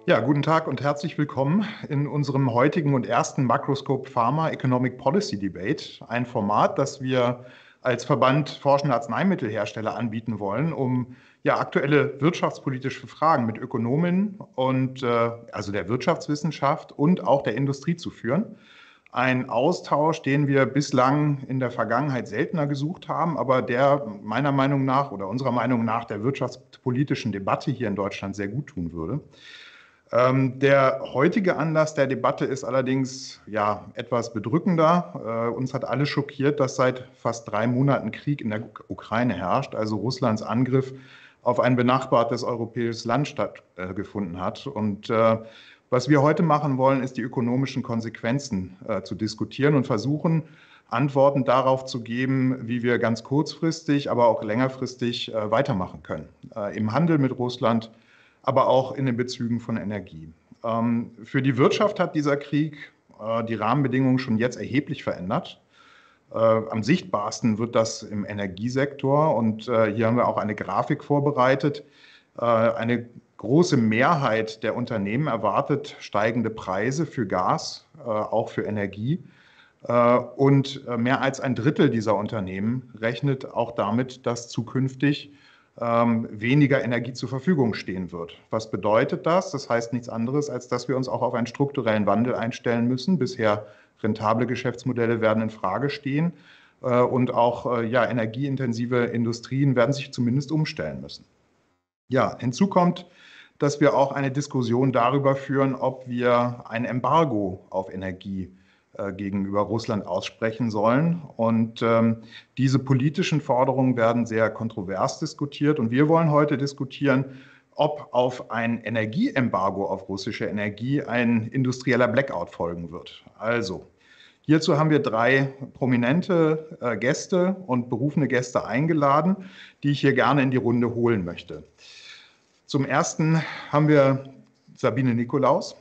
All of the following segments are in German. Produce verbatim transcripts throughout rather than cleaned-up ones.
Ja, guten Tag und herzlich willkommen in unserem heutigen und ersten Makroscope Pharma Economic Policy Debate. Ein Format, das wir als Verband Forschende Arzneimittelhersteller anbieten wollen, um ja aktuelle wirtschaftspolitische Fragen mit Ökonomen und äh, also der Wirtschaftswissenschaft und auch der Industrie zu führen. Ein Austausch, den wir bislang in der Vergangenheit seltener gesucht haben, aber der meiner Meinung nach oder unserer Meinung nach der wirtschaftspolitischen Debatte hier in Deutschland sehr gut tun würde. Ähm, der heutige Anlass der Debatte ist allerdings ja, etwas bedrückender. Äh, uns hat alle schockiert, dass seit fast drei Monaten Krieg in der Ukraine herrscht, also Russlands Angriff auf ein benachbartes europäisches Land stattgefunden äh, hat. Und äh, was wir heute machen wollen, ist die ökonomischen Konsequenzen äh, zu diskutieren und versuchen, Antworten darauf zu geben, wie wir ganz kurzfristig, aber auch längerfristig äh, weitermachen können. Äh, im Handel mit Russland, aber auch in den Bezügen von Energie. Ähm, für die Wirtschaft hat dieser Krieg äh, die Rahmenbedingungen schon jetzt erheblich verändert. Äh, am sichtbarsten wird das im Energiesektor und äh, hier haben wir auch eine Grafik vorbereitet. Äh, eine große Mehrheit der Unternehmen erwartet steigende Preise für Gas, äh, auch für Energie. Äh, und mehr als ein Drittel dieser Unternehmen rechnet auch damit, dass zukünftig ähm, weniger Energie zur Verfügung stehen wird. Was bedeutet das? Das heißt nichts anderes, als dass wir uns auch auf einen strukturellen Wandel einstellen müssen. Bisher rentable Geschäftsmodelle werden in Frage stehen äh, und auch äh, ja, energieintensive Industrien werden sich zumindest umstellen müssen. Ja, hinzu kommt, dass wir auch eine Diskussion darüber führen, ob wir ein Embargo auf Energie gegenüber Russland aussprechen sollen. Und ähm, diese politischen Forderungen werden sehr kontrovers diskutiert. Und wir wollen heute diskutieren, ob auf ein Energieembargo auf russische Energie ein industrieller Blackout folgen wird. Also, hierzu haben wir drei prominente äh, Gäste und berufene Gäste eingeladen, die ich hier gerne in die Runde holen möchte. Zum ersten haben wir Sabine Nikolaus.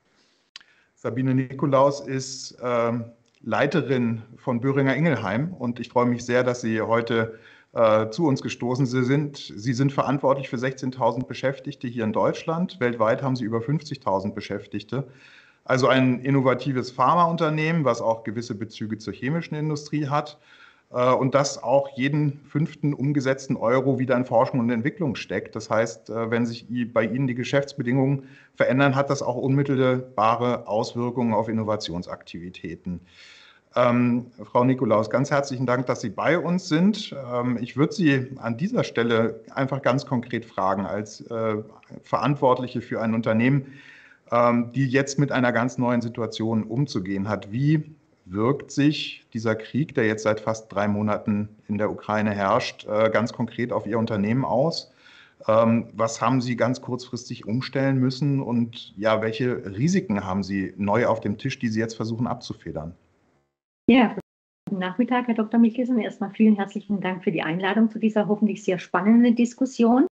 Sabine Nikolaus ist äh, Leiterin von Boehringer Ingelheim und ich freue mich sehr, dass Sie heute äh, zu uns gestoßen sind. Sie sind verantwortlich für sechzehntausend Beschäftigte hier in Deutschland. Weltweit haben Sie über fünfzigtausend Beschäftigte. Also ein innovatives Pharmaunternehmen, was auch gewisse Bezüge zur chemischen Industrie hat. Und das auch jeden fünften umgesetzten Euro wieder in Forschung und Entwicklung steckt. Das heißt, wenn sich bei Ihnen die Geschäftsbedingungen verändern, hat das auch unmittelbare Auswirkungen auf Innovationsaktivitäten. Ähm, Frau Nikolaus, ganz herzlichen Dank, dass Sie bei uns sind. Ähm, ich würde Sie an dieser Stelle einfach ganz konkret fragen, als äh, Verantwortliche für ein Unternehmen, ähm, die jetzt mit einer ganz neuen Situation umzugehen hat. Wie wirkt sich dieser Krieg, der jetzt seit fast drei Monaten in der Ukraine herrscht, ganz konkret auf Ihr Unternehmen aus? Was haben Sie ganz kurzfristig umstellen müssen und ja, welche Risiken haben Sie neu auf dem Tisch, die Sie jetzt versuchen abzufedern? Ja, guten Nachmittag, Herr Doktor Michelsen. Erstmal vielen herzlichen Dank für die Einladung zu dieser hoffentlich sehr spannenden Diskussion.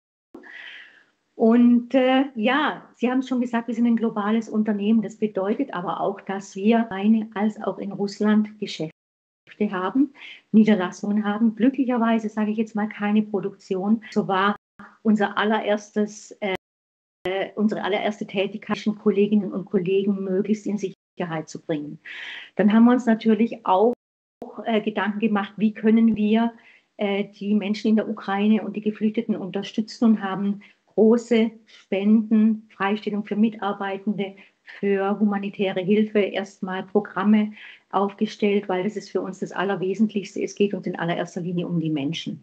Und äh, ja, Sie haben schon gesagt, wir sind ein globales Unternehmen. Das bedeutet aber auch, dass wir eine als auch in Russland Geschäfte haben, Niederlassungen haben. Glücklicherweise sage ich jetzt mal keine Produktion. So war unser allererstes, äh, unsere allererste Tätigkeit, Kolleginnen und Kollegen möglichst in Sicherheit zu bringen. Dann haben wir uns natürlich auch äh, Gedanken gemacht, wie können wir äh, die Menschen in der Ukraine und die Geflüchteten unterstützen und haben große Spenden, Freistellung für Mitarbeitende, für humanitäre Hilfe, erstmal Programme aufgestellt, weil das ist für uns das Allerwesentlichste. Es geht uns in allererster Linie um die Menschen.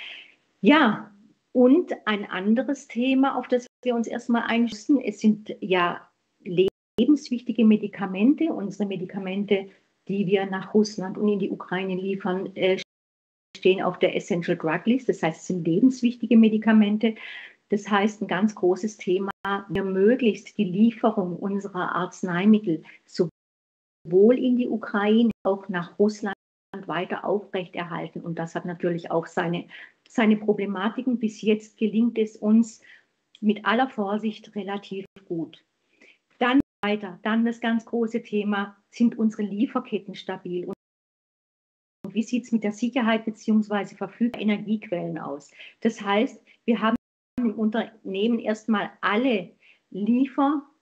Ja, und ein anderes Thema, auf das wir uns erstmal einstellen, es sind ja lebenswichtige Medikamente. Unsere Medikamente, die wir nach Russland und in die Ukraine liefern, stehen auf der Essential Drug List. Das heißt, es sind lebenswichtige Medikamente. Das heißt, ein ganz großes Thema, wir möglichst die Lieferung unserer Arzneimittel sowohl in die Ukraine als auch nach Russland weiter aufrechterhalten. Und das hat natürlich auch seine, seine Problematiken. Bis jetzt gelingt es uns mit aller Vorsicht relativ gut. Dann weiter, dann das ganz große Thema, sind unsere Lieferketten stabil? Und wie sieht es mit der Sicherheit bzw. verfügbaren Energiequellen aus? Das heißt, wir haben im Unternehmen erstmal alle Liefer-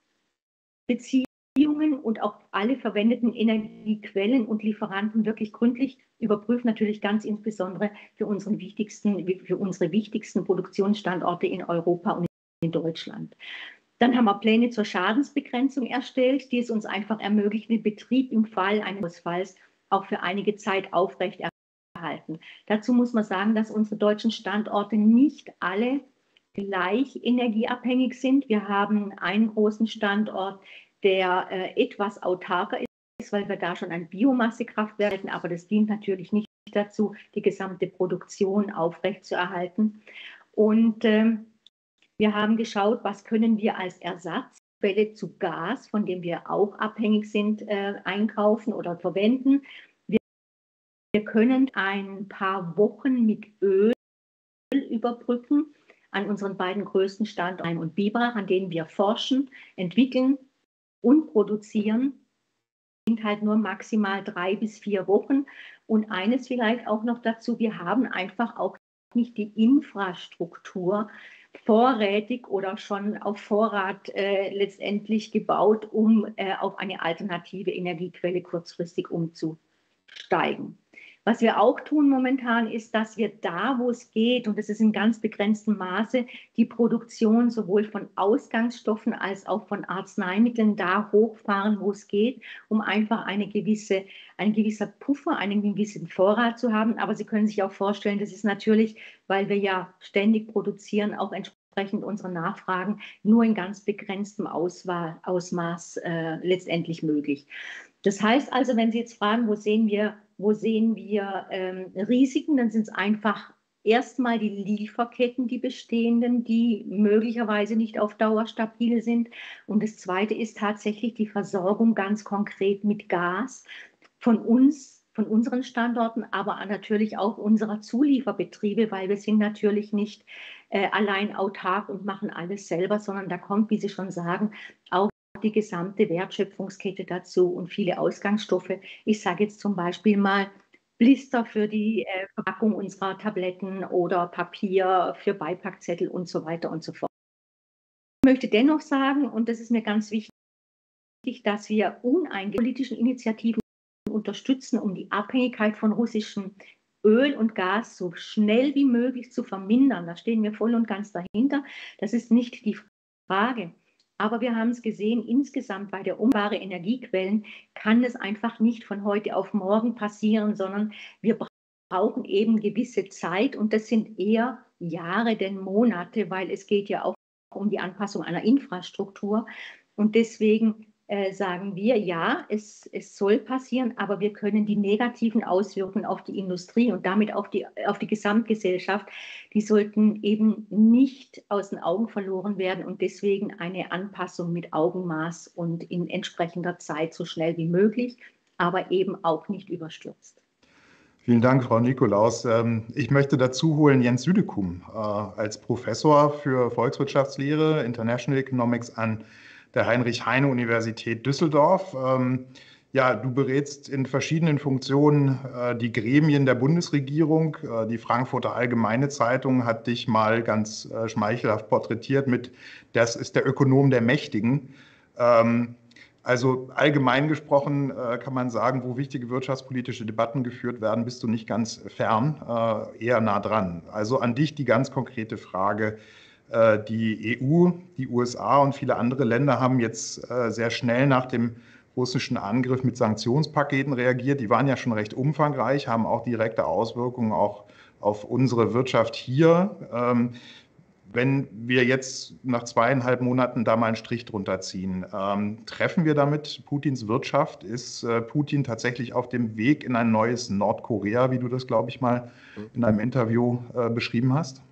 Beziehungen und auch alle verwendeten Energiequellen und Lieferanten wirklich gründlich überprüft, natürlich ganz insbesondere für, unseren wichtigsten, für unsere wichtigsten Produktionsstandorte in Europa und in Deutschland. Dann haben wir Pläne zur Schadensbegrenzung erstellt, die es uns einfach ermöglichen, den Betrieb im Fall eines Ausfalls auch für einige Zeit aufrechterhalten. Dazu muss man sagen, dass unsere deutschen Standorte nicht alle gleich energieabhängig sind. Wir haben einen großen Standort, der äh, etwas autarker ist, weil wir da schon ein Biomassekraftwerk hätten, aber das dient natürlich nicht dazu, die gesamte Produktion aufrechtzuerhalten. Und ähm, wir haben geschaut, was können wir als Ersatzquelle zu Gas, von dem wir auch abhängig sind, äh, einkaufen oder verwenden. Wir, wir können ein paar Wochen mit Öl überbrücken an unseren beiden größten Standorten und Biberach, an denen wir forschen, entwickeln und produzieren. Das sind halt nur maximal drei bis vier Wochen. Und eines vielleicht auch noch dazu, wir haben einfach auch nicht die Infrastruktur vorrätig oder schon auf Vorrat äh, letztendlich gebaut, um äh, auf eine alternative Energiequelle kurzfristig umzusteigen. Was wir auch tun momentan ist, dass wir da, wo es geht, und das ist in ganz begrenztem Maße, die Produktion sowohl von Ausgangsstoffen als auch von Arzneimitteln da hochfahren, wo es geht, um einfach eine gewisse, ein gewisser Puffer, einen gewissen Vorrat zu haben. Aber Sie können sich auch vorstellen, das ist natürlich, weil wir ja ständig produzieren, auch entsprechend unserer Nachfragen nur in ganz begrenztem Auswahl, Ausmaß äh, letztendlich möglich. Das heißt also, wenn Sie jetzt fragen, wo sehen wir, wo sehen wir ähm, Risiken, dann sind es einfach erstmal die Lieferketten, die bestehenden, die möglicherweise nicht auf Dauer stabil sind. Und das Zweite ist tatsächlich die Versorgung ganz konkret mit Gas von uns, von unseren Standorten, aber natürlich auch unserer Zulieferbetriebe, weil wir sind natürlich nicht äh, allein autark und machen alles selber, sondern da kommt, wie Sie schon sagen, auch die gesamte Wertschöpfungskette dazu und viele Ausgangsstoffe. Ich sage jetzt zum Beispiel mal Blister für die äh, Verpackung unserer Tabletten oder Papier für Beipackzettel und so weiter und so fort. Ich möchte dennoch sagen, und das ist mir ganz wichtig, dass wir uneingeschränkte politischen Initiativen unterstützen, um die Abhängigkeit von russischem Öl und Gas so schnell wie möglich zu vermindern. Da stehen wir voll und ganz dahinter. Das ist nicht die Frage. Aber wir haben es gesehen, insgesamt bei der Umbau der Energiequellen kann es einfach nicht von heute auf morgen passieren, sondern wir brauchen eben gewisse Zeit und das sind eher Jahre denn Monate, weil es geht ja auch um die Anpassung einer Infrastruktur. Und deswegen äh, sagen wir, ja, es, es soll passieren, aber wir können die negativen Auswirkungen auf die Industrie und damit auf die, auf die Gesamtgesellschaft, die sollten eben nicht aus den Augen verloren werden und deswegen eine Anpassung mit Augenmaß und in entsprechender Zeit so schnell wie möglich, aber eben auch nicht überstürzt. Vielen Dank, Frau Nikolaus. Ich möchte dazu holen Jens Südekum als Professor für Volkswirtschaftslehre, International Economics an der Heinrich-Heine-Universität Düsseldorf. Ja, du berätst in verschiedenen Funktionen die Gremien der Bundesregierung. Die Frankfurter Allgemeine Zeitung hat dich mal ganz schmeichelhaft porträtiert mit „Das ist der Ökonom der Mächtigen". Also allgemein gesprochen äh, kann man sagen, wo wichtige wirtschaftspolitische Debatten geführt werden, bist du nicht ganz fern, äh, eher nah dran. Also an dich die ganz konkrete Frage. Äh, die E U, die U S A und viele andere Länder haben jetzt äh, sehr schnell nach dem russischen Angriff mit Sanktionspaketen reagiert. Die waren ja schon recht umfangreich, haben auch direkte Auswirkungen auch auf unsere Wirtschaft hier. Ähm, Wenn wir jetzt nach zweieinhalb Monaten da mal einen Strich drunter ziehen, ähm, treffen wir damit Putins Wirtschaft? Ist äh, Putin tatsächlich auf dem Weg in ein neues Nordkorea, wie du das, glaube ich, mal in einem Interview äh, beschrieben hast?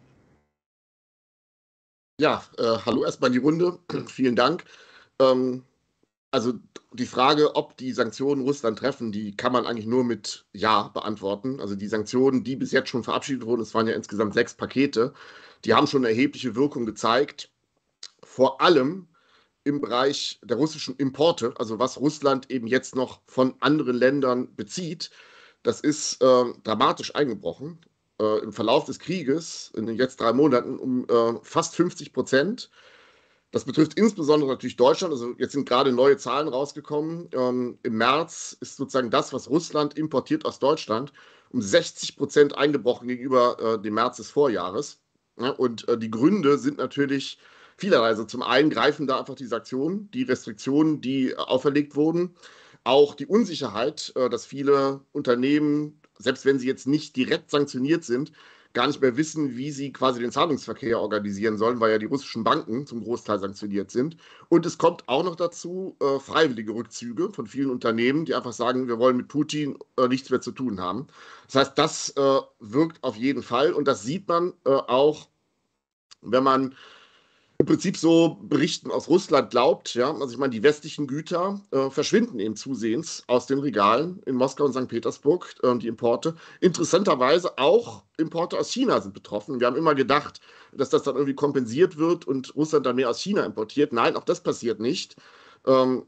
Ja, äh, hallo erstmal in die Runde. Vielen Dank. Ähm, also die Frage, ob die Sanktionen Russland treffen, die kann man eigentlich nur mit Ja beantworten. Also die Sanktionen, die bis jetzt schon verabschiedet wurden, es waren ja insgesamt sechs Pakete, die haben schon eine erhebliche Wirkung gezeigt. Vor allem im Bereich der russischen Importe, also was Russland eben jetzt noch von anderen Ländern bezieht, das ist äh, dramatisch eingebrochen. Äh, Im Verlauf des Krieges, in den jetzt drei Monaten, um äh, fast fünfzig Prozent. Das betrifft insbesondere natürlich Deutschland. Also jetzt sind gerade neue Zahlen rausgekommen. Ähm, Im März ist sozusagen das, was Russland importiert aus Deutschland, um sechzig Prozent eingebrochen gegenüber äh, dem März des Vorjahres. Ja, und äh, die Gründe sind natürlich vielerlei. Also zum einen greifen da einfach die Sanktionen, die Restriktionen, die äh, auferlegt wurden. Auch die Unsicherheit, äh, dass viele Unternehmen, selbst wenn sie jetzt nicht direkt sanktioniert sind, gar nicht mehr wissen, wie sie quasi den Zahlungsverkehr organisieren sollen, weil ja die russischen Banken zum Großteil sanktioniert sind. Und es kommt auch noch dazu äh, freiwillige Rückzüge von vielen Unternehmen, die einfach sagen, wir wollen mit Putin äh, nichts mehr zu tun haben. Das heißt, das äh, wirkt auf jeden Fall und das sieht man äh, auch, wenn man im Prinzip so Berichten aus Russland glaubt. Ja? Also ich meine, die westlichen Güter äh, verschwinden eben zusehends aus den Regalen in Moskau und Sankt Petersburg, äh, die Importe. Interessanterweise auch Importe aus China sind betroffen. Wir haben immer gedacht, dass das dann irgendwie kompensiert wird und Russland dann mehr aus China importiert. Nein, auch das passiert nicht. Ähm,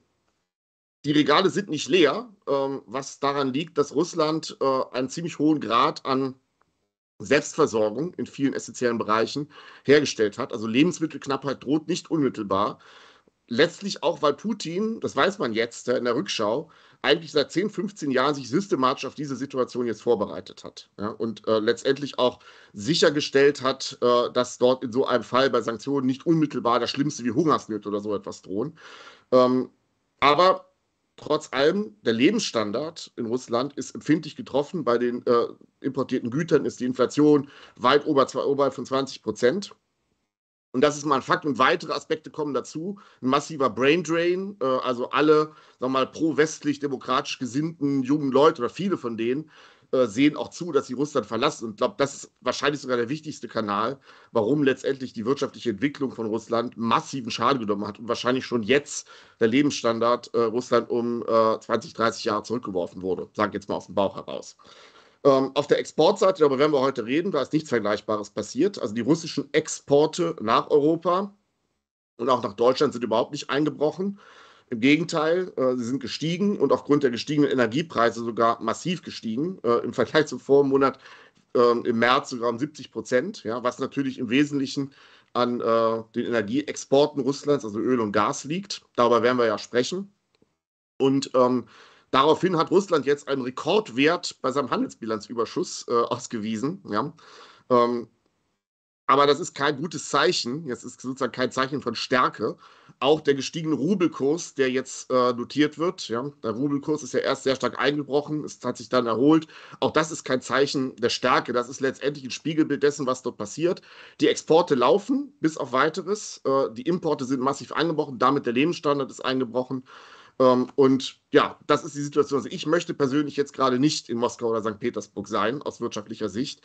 die Regale sind nicht leer, ähm, was daran liegt, dass Russland äh, einen ziemlich hohen Grad an Selbstversorgung in vielen essentiellen Bereichen hergestellt hat. Also Lebensmittelknappheit droht nicht unmittelbar. Letztlich auch, weil Putin, das weiß man jetzt in der Rückschau, eigentlich seit zehn, fünfzehn Jahren sich systematisch auf diese Situation jetzt vorbereitet hat. Ja, und äh, letztendlich auch sichergestellt hat, äh, dass dort in so einem Fall bei Sanktionen nicht unmittelbar das Schlimmste wie Hungersnöte oder so etwas drohen. Ähm, aber trotz allem, der Lebensstandard in Russland ist empfindlich getroffen. Bei den äh, importierten Gütern ist die Inflation weit oberhalb von zwanzig Prozent. Und das ist mal ein Fakt. Und weitere Aspekte kommen dazu. Ein massiver Braindrain, äh, also alle, sagen wir mal, pro-westlich demokratisch gesinnten jungen Leute oder viele von denen äh, sehen auch zu, dass sie Russland verlassen. Und ich glaube, das ist wahrscheinlich sogar der wichtigste Kanal, warum letztendlich die wirtschaftliche Entwicklung von Russland massiven Schaden genommen hat und wahrscheinlich schon jetzt der Lebensstandard äh, Russland um äh, zwanzig, dreißig Jahre zurückgeworfen wurde. Sage ich jetzt mal aus dem Bauch heraus. Ähm, auf der Exportseite, darüber werden wir heute reden, da ist nichts Vergleichbares passiert. Also die russischen Exporte nach Europa und auch nach Deutschland sind überhaupt nicht eingebrochen. Im Gegenteil, äh, sie sind gestiegen und aufgrund der gestiegenen Energiepreise sogar massiv gestiegen. Äh, Im Vergleich zum Vormonat äh, im März sogar um siebzig Prozent, ja, was natürlich im Wesentlichen an äh, den Energieexporten Russlands, also Öl und Gas, liegt. Darüber werden wir ja sprechen. Und ähm, daraufhin hat Russland jetzt einen Rekordwert bei seinem Handelsbilanzüberschuss äh, ausgewiesen. Ja. Ähm, aber das ist kein gutes Zeichen. Das ist sozusagen kein Zeichen von Stärke. Auch der gestiegene Rubelkurs, der jetzt äh, notiert wird, ja, der Rubelkurs ist ja erst sehr stark eingebrochen, es hat sich dann erholt. Auch das ist kein Zeichen der Stärke. Das ist letztendlich ein Spiegelbild dessen, was dort passiert. Die Exporte laufen bis auf Weiteres. Äh, die Importe sind massiv eingebrochen. Damit der Lebensstandard ist eingebrochen. Ähm, und ja, das ist die Situation. Also ich möchte persönlich jetzt gerade nicht in Moskau oder Sankt Petersburg sein, aus wirtschaftlicher Sicht.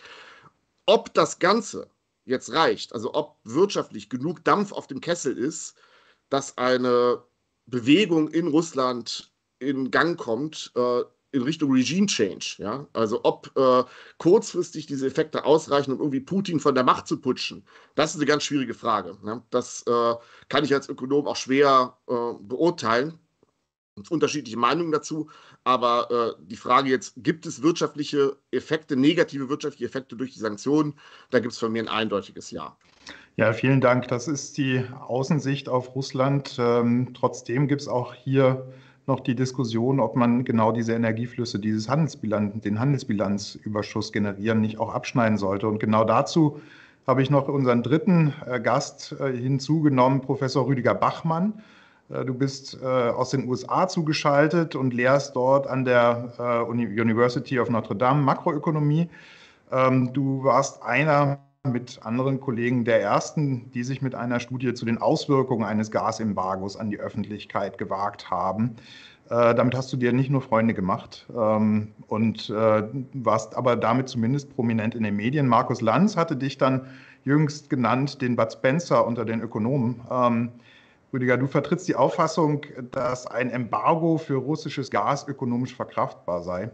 Ob das Ganze jetzt reicht, also ob wirtschaftlich genug Dampf auf dem Kessel ist, dass eine Bewegung in Russland in Gang kommt, äh, in Richtung Regime Change. Ja? Also ob äh, kurzfristig diese Effekte ausreichen, um irgendwie Putin von der Macht zu putschen, das ist eine ganz schwierige Frage. Ja? Das äh, kann ich als Ökonom auch schwer äh, beurteilen. Unterschiedliche Meinungen dazu, aber äh, die Frage jetzt, gibt es wirtschaftliche Effekte, negative wirtschaftliche Effekte durch die Sanktionen? Da gibt es von mir ein eindeutiges Ja. Ja, vielen Dank. Das ist die Außensicht auf Russland. Ähm, trotzdem gibt es auch hier noch die Diskussion, ob man genau diese Energieflüsse, dieses Handelsbilanz, den Handelsbilanzüberschuss generieren, nicht auch abschneiden sollte. Und genau dazu habe ich noch unseren dritten äh, Gast äh, hinzugenommen, Professor Rüdiger Bachmann. Du bist äh, aus den U S A zugeschaltet und lehrst dort an der äh, University of Notre Dame Makroökonomie. Ähm, du warst einer mit anderen Kollegen der ersten, die sich mit einer Studie zu den Auswirkungen eines Gasembargos an die Öffentlichkeit gewagt haben. Äh, damit hast du dir nicht nur Freunde gemacht ähm, und äh, warst aber damit zumindest prominent in den Medien. Markus Lanz hatte dich dann jüngst genannt, den Bud Spencer unter den Ökonomen. Ähm, Rüdiger, du vertrittst die Auffassung, dass ein Embargo für russisches Gas ökonomisch verkraftbar sei.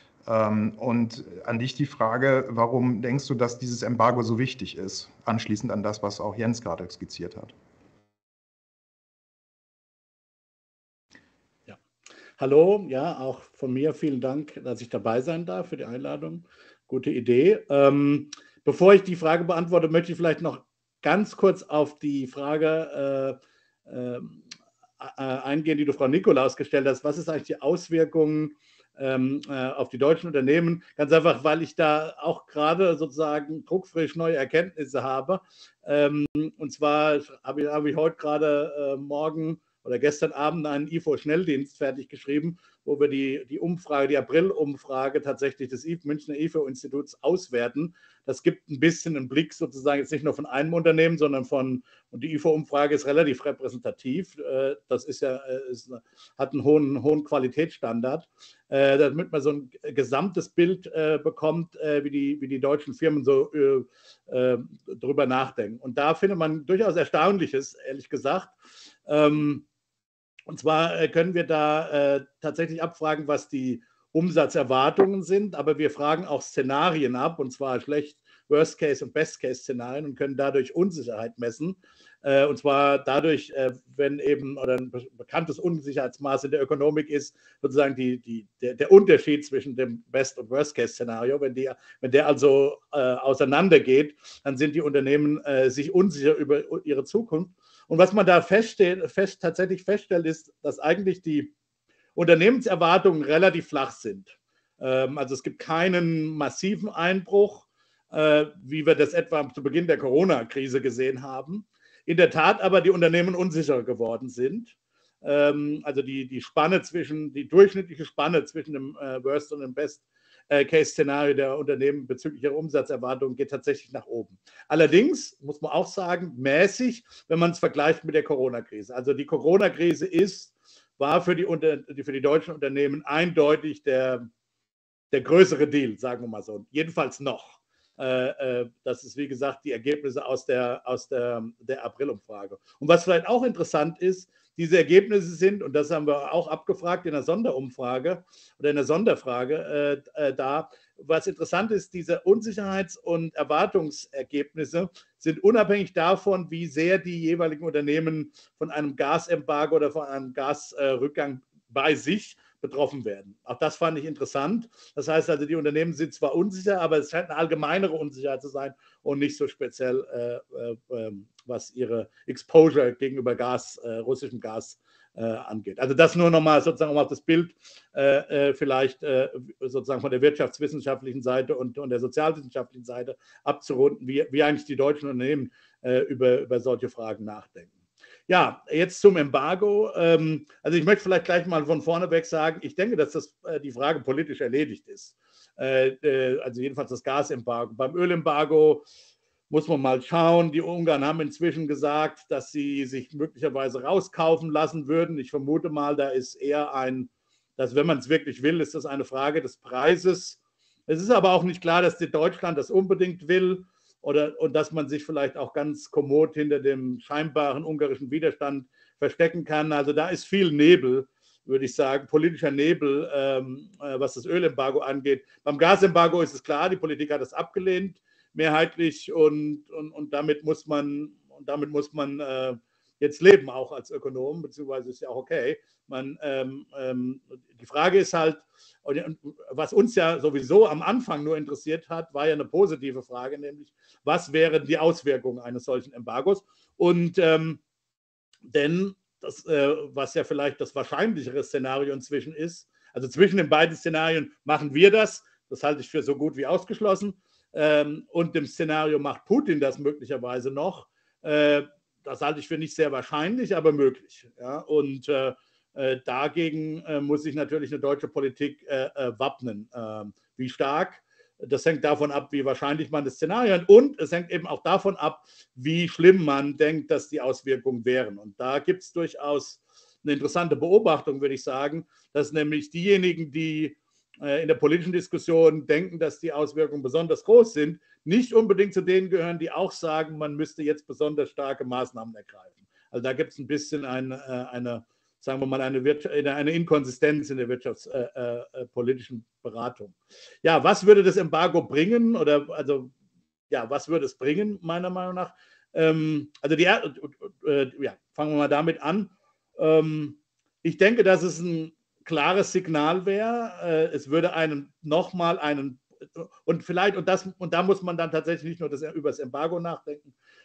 Und an dich die Frage, warum denkst du, dass dieses Embargo so wichtig ist, anschließend an das, was auch Jens gerade skizziert hat? Ja. Hallo, ja, auch von mir vielen Dank, dass ich dabei sein darf für die Einladung. Gute Idee. Ähm, bevor ich die Frage beantworte, möchte ich vielleicht noch ganz kurz auf die Frage äh, äh, eingehen, die du, Frau Nikolaus, gestellt hast. Was ist eigentlich die Auswirkung ähm, äh, auf die deutschen Unternehmen? Ganz einfach, weil ich da auch gerade sozusagen druckfrisch neue Erkenntnisse habe. Ähm, und zwar habe ich, habe ich heute gerade äh, morgen oder gestern Abend einen I F O-Schnelldienst fertig geschrieben, wo wir die, die Umfrage, die April-Umfrage tatsächlich des Münchner I F O-Instituts auswerten. Das gibt ein bisschen einen Blick sozusagen jetzt nicht nur von einem Unternehmen, sondern von, und die I F O-Umfrage ist relativ repräsentativ. Das ist ja, ist, hat einen hohen, hohen Qualitätsstandard, damit man so ein gesamtes Bild bekommt, wie die, wie die deutschen Firmen so drüber nachdenken. Und da findet man durchaus Erstaunliches, ehrlich gesagt. Und zwar können wir da äh, tatsächlich abfragen, was die Umsatzerwartungen sind, aber wir fragen auch Szenarien ab, und zwar schlecht Worst-Case- und Best-Case-Szenarien, und können dadurch Unsicherheit messen. Äh, und zwar dadurch, äh, wenn eben, oder ein be bekanntes Unsicherheitsmaß in der Ökonomik ist sozusagen die, die, der, der Unterschied zwischen dem Best- und Worst-Case-Szenario. Wenn, die, wenn der also äh, auseinandergeht, dann sind die Unternehmen äh, sich unsicher über ihre Zukunft. Und was man da feststellt, fest, tatsächlich feststellt, ist, dass eigentlich die Unternehmenserwartungen relativ flach sind. Ähm, also es gibt keinen massiven Einbruch, äh, wie wir das etwa zu Beginn der Corona-Krise gesehen haben. In der Tat aber die Unternehmen unsicher geworden sind. Ähm, also die, die Spanne zwischen, die durchschnittliche Spanne zwischen dem äh, Worst und dem Best Case-Szenario der Unternehmen bezüglich ihrer Umsatzerwartungen geht tatsächlich nach oben. Allerdings muss man auch sagen, mäßig, wenn man es vergleicht mit der Corona-Krise. Also die Corona-Krise ist, war für die, für die deutschen Unternehmen eindeutig der, der größere Deal, sagen wir mal so. Jedenfalls noch. Das ist, wie gesagt, die Ergebnisse aus der, aus der, der April-Umfrage. Und was vielleicht auch interessant ist, diese Ergebnisse sind, und das haben wir auch abgefragt in der Sonderumfrage oder in der Sonderfrage äh, äh, da, was interessant ist, diese Unsicherheits- und Erwartungsergebnisse sind unabhängig davon, wie sehr die jeweiligen Unternehmen von einem Gasembargo oder von einem Gasrückgang äh, bei sich betroffen werden. Auch das fand ich interessant. Das heißt also, die Unternehmen sind zwar unsicher, aber es scheint eine allgemeinere Unsicherheit zu sein und nicht so speziell, äh, äh, was ihre Exposure gegenüber Gas, äh, russischem Gas äh, angeht. Also das nur nochmal sozusagen um auf das Bild äh, vielleicht äh, sozusagen von der wirtschaftswissenschaftlichen Seite und, und der sozialwissenschaftlichen Seite abzurunden, wie, wie eigentlich die deutschen Unternehmen äh, über, über solche Fragen nachdenken. Ja, jetzt zum Embargo. Also ich möchte vielleicht gleich mal von vorne weg sagen, ich denke, dass das, die Frage politisch erledigt ist. Also jedenfalls das Gasembargo. Beim Ölembargo muss man mal schauen. Die Ungarn haben inzwischen gesagt, dass sie sich möglicherweise rauskaufen lassen würden. Ich vermute mal, da ist eher ein, dass wenn man es wirklich will, ist das eine Frage des Preises. Es ist aber auch nicht klar, dass Deutschland das unbedingt will. Oder, und dass man sich vielleicht auch ganz kommod hinter dem scheinbaren ungarischen Widerstand verstecken kann. Also da ist viel Nebel, würde ich sagen, politischer Nebel, ähm, äh, was das Ölembargo angeht. Beim Gasembargo ist es klar, die Politik hat das abgelehnt, mehrheitlich, und, und, und damit muss man, und damit muss man äh, jetzt leben, auch als Ökonom, beziehungsweise ist ja auch okay. Man, ähm, ähm, die Frage ist halt, was uns ja sowieso am Anfang nur interessiert hat, war ja eine positive Frage, nämlich, was wären die Auswirkungen eines solchen Embargos? Und ähm, denn, das, äh, was ja vielleicht das wahrscheinlichere Szenario inzwischen ist, also zwischen den beiden Szenarien machen wir das, das halte ich für so gut wie ausgeschlossen, ähm, und dem Szenario macht Putin das möglicherweise noch, äh, das halte ich für nicht sehr wahrscheinlich, aber möglich. Ja? Und äh, äh, dagegen äh, muss sich natürlich eine deutsche Politik äh, äh, wappnen. Äh, wie stark? Das hängt davon ab, wie wahrscheinlich man das Szenario hat, und es hängt eben auch davon ab, wie schlimm man denkt, dass die Auswirkungen wären. Und da gibt es durchaus eine interessante Beobachtung, würde ich sagen, dass nämlich diejenigen, die äh, in der politischen Diskussion denken, dass die Auswirkungen besonders groß sind, nicht unbedingt zu denen gehören, die auch sagen, man müsste jetzt besonders starke Maßnahmen ergreifen. Also da gibt es ein bisschen ein, äh, eine, sagen wir mal, eine, eine Inkonsistenz in der wirtschaftspolitischen äh, äh, Beratung. Ja, was würde das Embargo bringen? Oder also, ja, was würde es bringen, meiner Meinung nach? Ähm, also, die, äh, ja, fangen wir mal damit an. Ähm, ich denke, dass es ein klares Signal wäre. Äh, es würde einen nochmal einen, und vielleicht, und, das, und da muss man dann tatsächlich nicht nur das, über das Embargo nachdenken,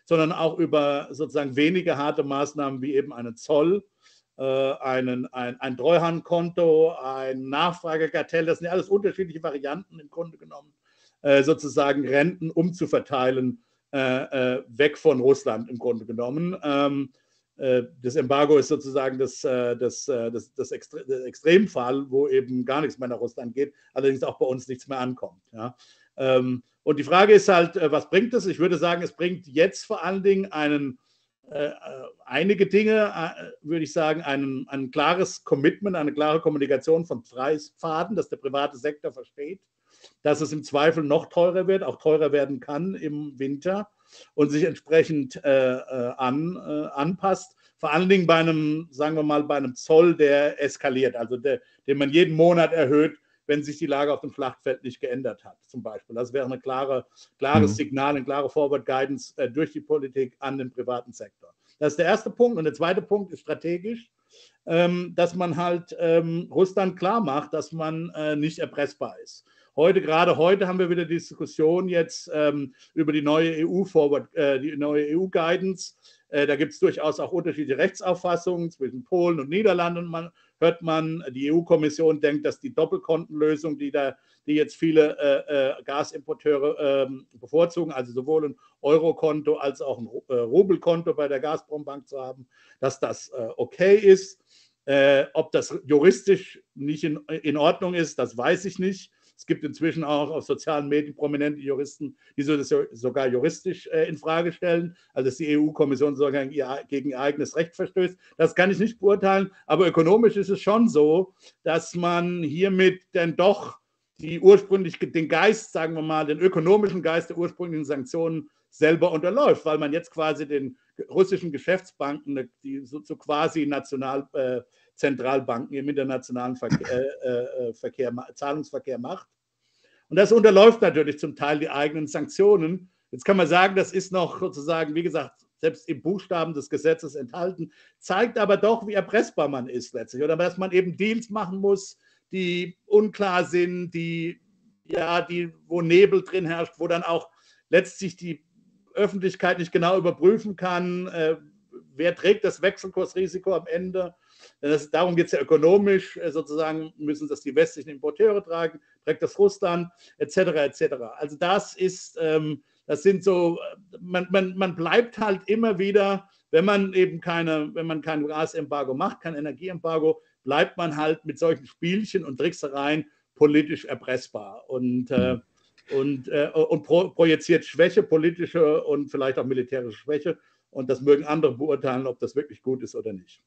sondern auch über sozusagen weniger harte Maßnahmen wie eben einen Zoll, äh, einen, ein, ein Treuhandkonto, ein Nachfragekartell. Das sind ja alles unterschiedliche Varianten im Grunde genommen, äh, sozusagen Renten umzuverteilen, äh, äh, weg von Russland im Grunde genommen. Ähm, äh, das Embargo ist sozusagen das, äh, das, äh, das, das, Extre der Extremfall, wo eben gar nichts mehr nach Russland geht, allerdings auch bei uns nichts mehr ankommt. Ja. Ähm, und die Frage ist halt, äh, was bringt es? Ich würde sagen, es bringt jetzt vor allen Dingen einen, äh, einige Dinge, äh, würde ich sagen, ein, ein klares Commitment, eine klare Kommunikation von Preispfaden, dass der private Sektor versteht, dass es im Zweifel noch teurer wird, auch teurer werden kann im Winter und sich entsprechend äh, an, äh, anpasst. Vor allen Dingen bei einem, sagen wir mal, bei einem Zoll, der eskaliert, also der, den man jeden Monat erhöht, wenn sich die Lage auf dem Schlachtfeld nicht geändert hat, zum Beispiel. Das wäre ein klare, klares mhm. Signal, eine klare Forward Guidance äh, durch die Politik an den privaten Sektor. Das ist der erste Punkt. Und der zweite Punkt ist strategisch, ähm, dass man halt ähm, Russland klar macht, dass man äh, nicht erpressbar ist. Heute, gerade heute haben wir wieder die Diskussion jetzt ähm, über die neue E U-Forward, äh, die neue E U-Guidance. Äh, da gibt es durchaus auch unterschiedliche Rechtsauffassungen zwischen Polen und Niederlanden. Man, hört man, die E U-Kommission denkt, dass die Doppelkontenlösung, die, da, die jetzt viele äh, äh, Gasimporteure äh, bevorzugen, also sowohl ein Eurokonto als auch ein äh, Rubelkonto bei der Gazprom-Bank zu haben, dass das äh, okay ist. Äh, ob das juristisch nicht in, in Ordnung ist, das weiß ich nicht. Es gibt inzwischen auch auf sozialen Medien prominente Juristen, die das sogar juristisch äh, in Frage stellen, also dass die E U-Kommission sogar gegen ihr, gegen ihr eigenes Recht verstößt. Das kann ich nicht beurteilen, aber ökonomisch ist es schon so, dass man hiermit dann doch die ursprünglich, den Geist, sagen wir mal, den ökonomischen Geist der ursprünglichen Sanktionen selber unterläuft, weil man jetzt quasi den russischen Geschäftsbanken, die so, so quasi national äh, Zentralbanken im internationalen Verkehr, äh, Verkehr, Zahlungsverkehr macht. Und das unterläuft natürlich zum Teil die eigenen Sanktionen. Jetzt kann man sagen, das ist noch sozusagen, wie gesagt, selbst im Buchstaben des Gesetzes enthalten, zeigt aber doch, wie erpressbar man ist letztlich. Oder dass man eben Deals machen muss, die unklar sind, die, ja, die, wo Nebel drin herrscht, wo dann auch letztlich die Öffentlichkeit nicht genau überprüfen kann, äh, wer trägt das Wechselkursrisiko am Ende. Das, darum geht es ja ökonomisch, sozusagen müssen das die westlichen Importeure tragen, trägt das Russland, et cetera et cetera. Also das ist, ähm, das sind so, man, man, man bleibt halt immer wieder, wenn man eben keine, wenn man kein Gasembargo macht, kein Energieembargo, bleibt man halt mit solchen Spielchen und Tricksereien politisch erpressbar und, äh, und, äh, und pro, projiziert Schwäche, politische und vielleicht auch militärische Schwäche. Und das mögen andere beurteilen, ob das wirklich gut ist oder nicht.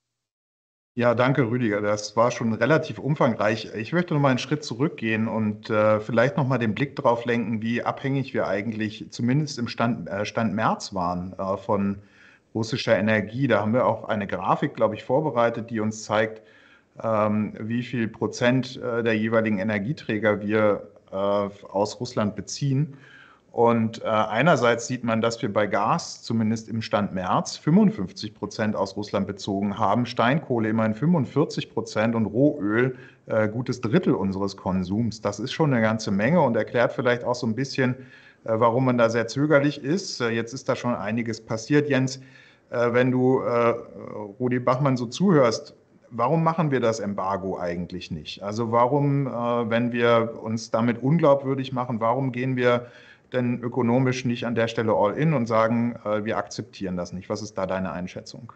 Ja, danke, Rüdiger. Das war schon relativ umfangreich. Ich möchte noch mal einen Schritt zurückgehen und äh, vielleicht noch mal den Blick darauf lenken, wie abhängig wir eigentlich zumindest im Stand, äh, Stand März waren äh, von russischer Energie. Da haben wir auch eine Grafik, glaube ich, vorbereitet, die uns zeigt, ähm, wie viel Prozent äh, der jeweiligen Energieträger wir äh, aus Russland beziehen. Und äh, einerseits sieht man, dass wir bei Gas, zumindest im Stand März, fünfundfünfzig Prozent aus Russland bezogen haben, Steinkohle immerhin fünfundvierzig Prozent und Rohöl äh, gutes Drittel unseres Konsums. Das ist schon eine ganze Menge und erklärt vielleicht auch so ein bisschen, äh, warum man da sehr zögerlich ist. Äh, jetzt ist da schon einiges passiert. Jens, äh, wenn du äh, Rudi Bachmann so zuhörst, warum machen wir das Embargo eigentlich nicht? Also warum, äh, wenn wir uns damit unglaubwürdig machen, warum gehen wir denn ökonomisch nicht an der Stelle all in und sagen, äh, wir akzeptieren das nicht? Was ist da deine Einschätzung?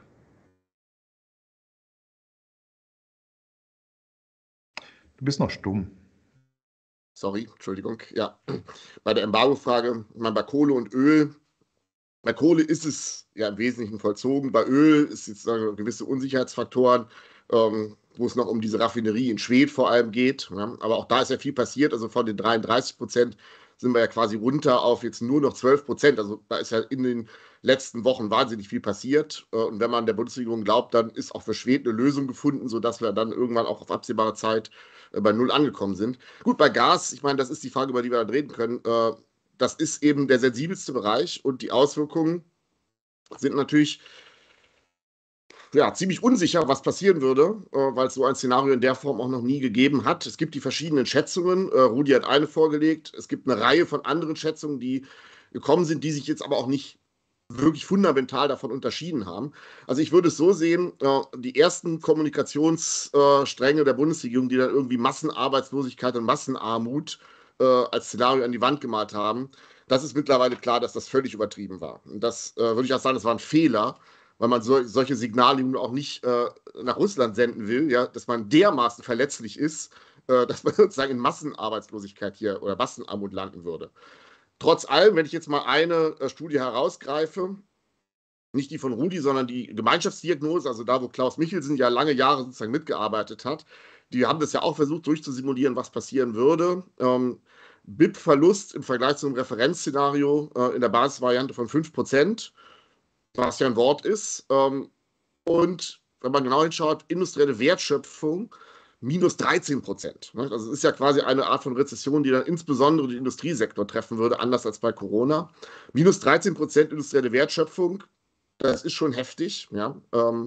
Du bist noch stumm. Sorry, Entschuldigung. Ja, bei der Embargo-Frage, ich meine, bei Kohle und Öl, bei Kohle ist es ja im Wesentlichen vollzogen. Bei Öl ist jetzt sagen, gewisse Unsicherheitsfaktoren, ähm, wo es noch um diese Raffinerie in Schwedt vor allem geht. Ja. Aber auch da ist ja viel passiert. Also von den dreiunddreißig Prozent sind wir ja quasi runter auf jetzt nur noch zwölf Prozent. Also da ist ja in den letzten Wochen wahnsinnig viel passiert. Und wenn man der Bundesregierung glaubt, dann ist auch für Schweden eine Lösung gefunden, sodass wir dann irgendwann auch auf absehbare Zeit bei Null angekommen sind. Gut, bei Gas, ich meine, das ist die Frage, über die wir dann reden können. Das ist eben der sensibelste Bereich und die Auswirkungen sind natürlich ja, ziemlich unsicher, was passieren würde, äh, weil es so ein Szenario in der Form auch noch nie gegeben hat. Es gibt die verschiedenen Schätzungen. Äh, Rudi hat eine vorgelegt. Es gibt eine Reihe von anderen Schätzungen, die gekommen sind, die sich jetzt aber auch nicht wirklich fundamental davon unterschieden haben. Also ich würde es so sehen, die ersten Kommunikationsstränge der Bundesregierung, die dann irgendwie Massenarbeitslosigkeit und Massenarmut als Szenario an die Wand gemalt haben, das ist mittlerweile klar, dass das völlig übertrieben war. Und das würde ich auch sagen, das war ein Fehler, weil man so, solche Signale nun auch nicht äh, nach Russland senden will, ja, dass man dermaßen verletzlich ist, äh, dass man sozusagen in Massenarbeitslosigkeit hier oder Massenarmut landen würde. Trotz allem, wenn ich jetzt mal eine äh, Studie herausgreife, nicht die von Rudi, sondern die Gemeinschaftsdiagnose, also da, wo Klaus Michelsen ja lange Jahre sozusagen mitgearbeitet hat, die haben das ja auch versucht durchzusimulieren, was passieren würde. Ähm, B I P-Verlust im Vergleich zum Referenzszenario äh, in der Basisvariante von fünf Prozent. Was ja ein Wort ist. Und wenn man genau hinschaut, industrielle Wertschöpfung minus dreizehn Prozent. Also es ist ja quasi eine Art von Rezession, die dann insbesondere den Industriesektor treffen würde, anders als bei Corona. Minus dreizehn Prozent industrielle Wertschöpfung, das ist schon heftig. Ja. Ähm,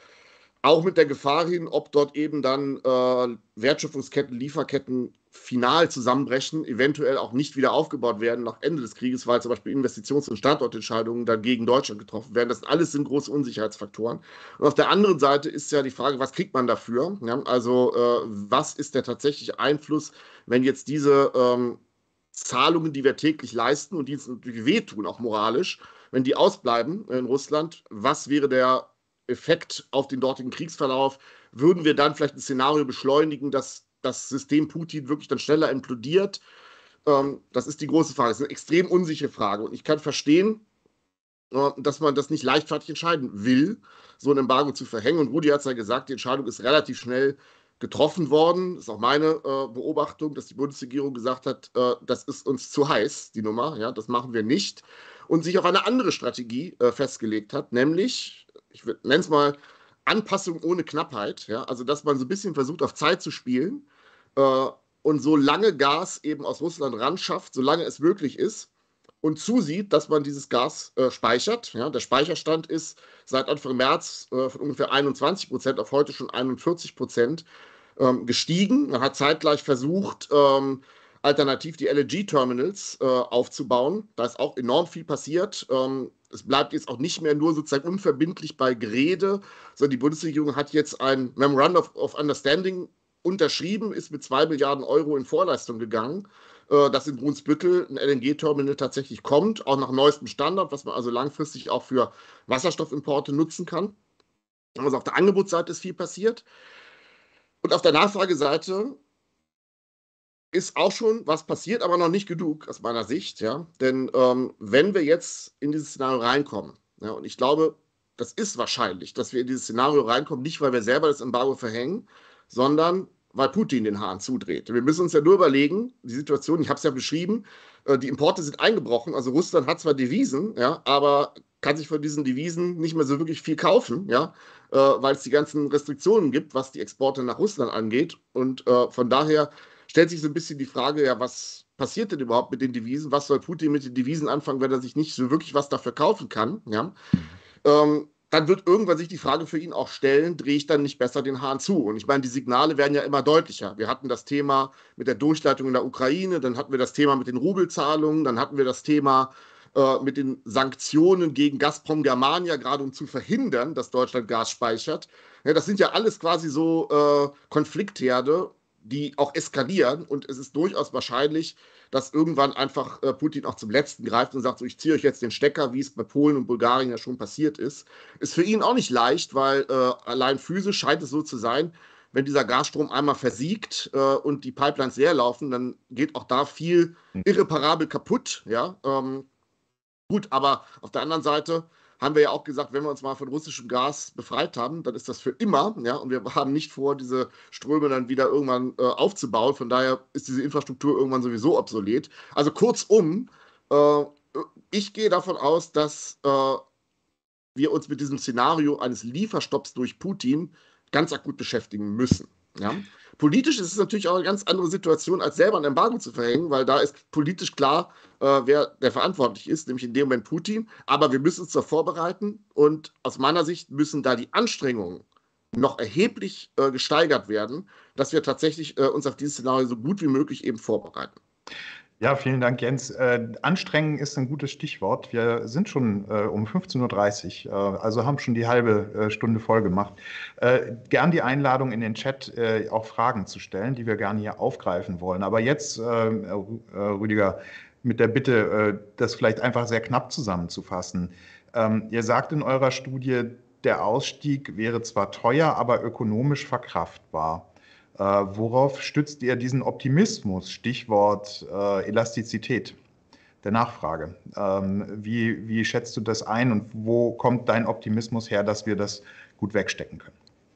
auch mit der Gefahr hin, ob dort eben dann äh, Wertschöpfungsketten, Lieferketten final zusammenbrechen, eventuell auch nicht wieder aufgebaut werden nach Ende des Krieges, weil zum Beispiel Investitions- und Standortentscheidungen dann gegen Deutschland getroffen werden. Das alles sind große Unsicherheitsfaktoren. Und auf der anderen Seite ist ja die Frage, was kriegt man dafür? Ja, also äh, was ist der tatsächliche Einfluss, wenn jetzt diese ähm, Zahlungen, die wir täglich leisten und die uns natürlich wehtun, auch moralisch, wenn die ausbleiben in Russland, was wäre der Effekt auf den dortigen Kriegsverlauf? Würden wir dann vielleicht ein Szenario beschleunigen, dass das System Putin wirklich dann schneller implodiert? Ähm, das ist die große Frage. Das ist eine extrem unsichere Frage. Und ich kann verstehen, äh, dass man das nicht leichtfertig entscheiden will, so ein Embargo zu verhängen. Und Rudi hat es ja gesagt, die Entscheidung ist relativ schnell getroffen worden. Das ist auch meine äh, Beobachtung, dass die Bundesregierung gesagt hat, äh, das ist uns zu heiß, die Nummer. Ja, das machen wir nicht. Und sich auf eine andere Strategie äh, festgelegt hat, nämlich, ich nenne es mal, Anpassung ohne Knappheit, ja, also dass man so ein bisschen versucht, auf Zeit zu spielen äh, und so lange Gas eben aus Russland ranschafft, solange es möglich ist und zusieht, dass man dieses Gas äh, speichert. Ja. Der Speicherstand ist seit Anfang März äh, von ungefähr einundzwanzig Prozent auf heute schon einundvierzig Prozent ähm, gestiegen. Man hat zeitgleich versucht, ähm, alternativ die L N G-Terminals äh, aufzubauen. Da ist auch enorm viel passiert. Ähm, es bleibt jetzt auch nicht mehr nur sozusagen unverbindlich bei Gerede, sondern die Bundesregierung hat jetzt ein Memorandum of, of Understanding unterschrieben, ist mit zwei Milliarden Euro in Vorleistung gegangen, äh, dass in Brunsbüttel ein L N G-Terminal tatsächlich kommt, auch nach neuestem Standard, was man also langfristig auch für Wasserstoffimporte nutzen kann. Also auf der Angebotsseite ist viel passiert. Und auf der Nachfrageseite ist auch schon was passiert, aber noch nicht genug aus meiner Sicht. Ja? Denn ähm, wenn wir jetzt in dieses Szenario reinkommen, ja, und ich glaube, das ist wahrscheinlich, dass wir in dieses Szenario reinkommen, nicht weil wir selber das Embargo verhängen, sondern weil Putin den Hahn zudreht. Wir müssen uns ja nur überlegen, die Situation, ich habe es ja beschrieben, äh, die Importe sind eingebrochen, also Russland hat zwar Devisen, ja, aber kann sich von diesen Devisen nicht mehr so wirklich viel kaufen, ja, äh, weil es die ganzen Restriktionen gibt, was die Exporte nach Russland angeht. Und äh, von daher stellt sich so ein bisschen die Frage, ja, was passiert denn überhaupt mit den Devisen? Was soll Putin mit den Devisen anfangen, wenn er sich nicht so wirklich was dafür kaufen kann? Ja? Ähm, dann wird irgendwann sich die Frage für ihn auch stellen, drehe ich dann nicht besser den Hahn zu? Und ich meine, die Signale werden ja immer deutlicher. Wir hatten das Thema mit der Durchleitung in der Ukraine, dann hatten wir das Thema mit den Rubelzahlungen, dann hatten wir das Thema äh, mit den Sanktionen gegen Gazprom Germania, gerade um zu verhindern, dass Deutschland Gas speichert. Ja, das sind ja alles quasi so äh, Konfliktherde, die auch eskalieren, und es ist durchaus wahrscheinlich, dass irgendwann einfach äh, Putin auch zum Letzten greift und sagt, so, ich ziehe euch jetzt den Stecker, wie es bei Polen und Bulgarien ja schon passiert ist. Ist für ihn auch nicht leicht, weil äh, allein physisch scheint es so zu sein, wenn dieser Gasstrom einmal versiegt äh, und die Pipelines leer laufen, dann geht auch da viel irreparabel kaputt. Ja? Ähm, gut, aber auf der anderen Seite haben wir ja auch gesagt, wenn wir uns mal von russischem Gas befreit haben, dann ist das für immer, ja, und wir haben nicht vor, diese Ströme dann wieder irgendwann äh, aufzubauen. Von daher ist diese Infrastruktur irgendwann sowieso obsolet. Also kurzum, äh, ich gehe davon aus, dass äh, wir uns mit diesem Szenario eines Lieferstopps durch Putin ganz akut beschäftigen müssen. Ja? Politisch ist es natürlich auch eine ganz andere Situation, als selber ein Embargo zu verhängen, weil da ist politisch klar, äh, wer der verantwortlich ist, nämlich in dem Moment Putin. Aber wir müssen uns darauf vorbereiten, und aus meiner Sicht müssen da die Anstrengungen noch erheblich äh, gesteigert werden, dass wir tatsächlich äh, uns auf dieses Szenario so gut wie möglich eben vorbereiten. Ja, vielen Dank, Jens. Äh, anstrengen ist ein gutes Stichwort. Wir sind schon äh, um fünfzehn Uhr dreißig, äh, also haben schon die halbe äh, Stunde voll gemacht. Äh, gern die Einladung in den Chat, äh, auch Fragen zu stellen, die wir gerne hier aufgreifen wollen. Aber jetzt, äh, äh, Rüdiger, mit der Bitte, äh, das vielleicht einfach sehr knapp zusammenzufassen. Ähm, ihr sagt in eurer Studie, der Ausstieg wäre zwar teuer, aber ökonomisch verkraftbar. Äh, worauf stützt ihr diesen Optimismus? Stichwort äh, Elastizität der Nachfrage. Ähm, wie, wie schätzt du das ein und wo kommt dein Optimismus her, dass wir das gut wegstecken können?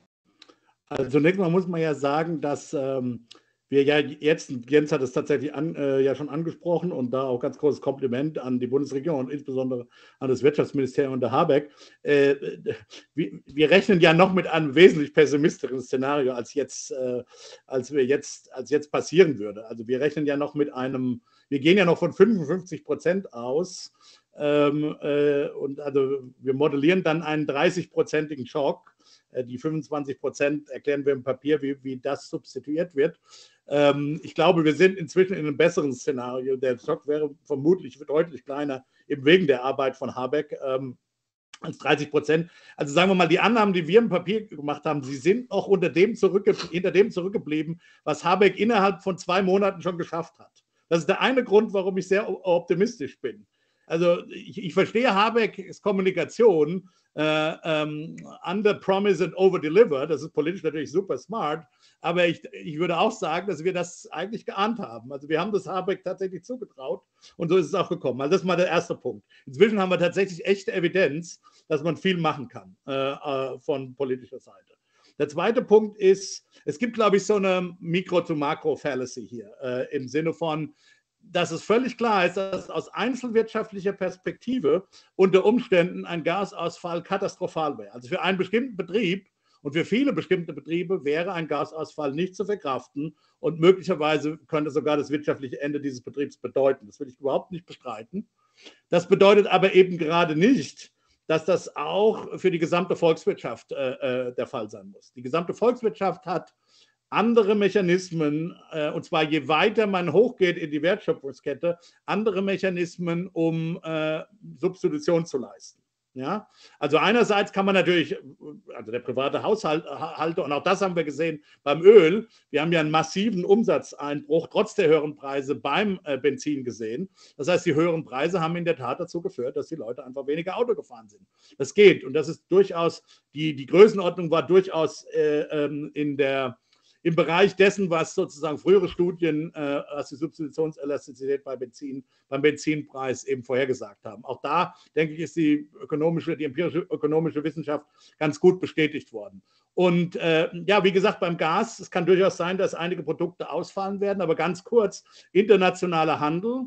Also zunächst mal muss man ja sagen, dass ähm, wir ja jetzt, Jens hat es tatsächlich an, äh, ja schon angesprochen und da auch ganz großes Kompliment an die Bundesregierung und insbesondere an das Wirtschaftsministerium unter Habeck. Äh, wir, wir rechnen ja noch mit einem wesentlich pessimistischeren Szenario, als jetzt, äh, als wir jetzt, als jetzt passieren würde. Also wir rechnen ja noch mit einem, wir gehen ja noch von fünfundfünfzig Prozent aus. Ähm, äh, und also wir modellieren dann einen dreißig-prozentigen Schock. Die fünfundzwanzig Prozent erklären wir im Papier, wie, wie das substituiert wird. Ähm, ich glaube, wir sind inzwischen in einem besseren Szenario. Der Schock wäre vermutlich deutlich kleiner, eben wegen der Arbeit von Habeck, ähm, als dreißig Prozent. Also sagen wir mal, die Annahmen, die wir im Papier gemacht haben, sie sind auch unter dem zurückge hinter dem zurückgeblieben, was Habeck innerhalb von zwei Monaten schon geschafft hat. Das ist der eine Grund, warum ich sehr optimistisch bin. Also ich, ich verstehe Habecks Kommunikation, äh, ähm, under promise and over deliver, das ist politisch natürlich super smart, aber ich, ich würde auch sagen, dass wir das eigentlich geahnt haben. Also wir haben das Habeck tatsächlich zugetraut und so ist es auch gekommen. Also das ist mal der erste Punkt. Inzwischen haben wir tatsächlich echte Evidenz, dass man viel machen kann äh, äh, von politischer Seite. Der zweite Punkt ist, es gibt, glaube ich, so eine Mikro-to-Makro-Fallacy hier äh, im Sinne von, dass es völlig klar ist, dass aus einzelwirtschaftlicher Perspektive unter Umständen ein Gasausfall katastrophal wäre. Also für einen bestimmten Betrieb und für viele bestimmte Betriebe wäre ein Gasausfall nicht zu verkraften und möglicherweise könnte sogar das wirtschaftliche Ende dieses Betriebs bedeuten. Das will ich überhaupt nicht bestreiten. Das bedeutet aber eben gerade nicht, dass das auch für die gesamte Volkswirtschaft äh, der Fall sein muss. Die gesamte Volkswirtschaft hat andere Mechanismen, äh, und zwar je weiter man hochgeht in die Wertschöpfungskette, andere Mechanismen, um äh, Substitution zu leisten. Ja? Also einerseits kann man natürlich, also der private Haushalte, und auch das haben wir gesehen beim Öl, wir haben ja einen massiven Umsatzeinbruch trotz der höheren Preise beim äh, Benzin gesehen. Das heißt, die höheren Preise haben in der Tat dazu geführt, dass die Leute einfach weniger Auto gefahren sind. Das geht und das ist durchaus, die, die Größenordnung war durchaus äh, ähm, in der im Bereich dessen, was sozusagen frühere Studien, äh, was die Substitutionselastizität bei Benzin, beim Benzinpreis eben vorhergesagt haben. Auch da, denke ich, ist die ökonomische, die empirische ökonomische Wissenschaft ganz gut bestätigt worden. Und äh, ja, wie gesagt, beim Gas, es kann durchaus sein, dass einige Produkte ausfallen werden, aber ganz kurz, internationaler Handel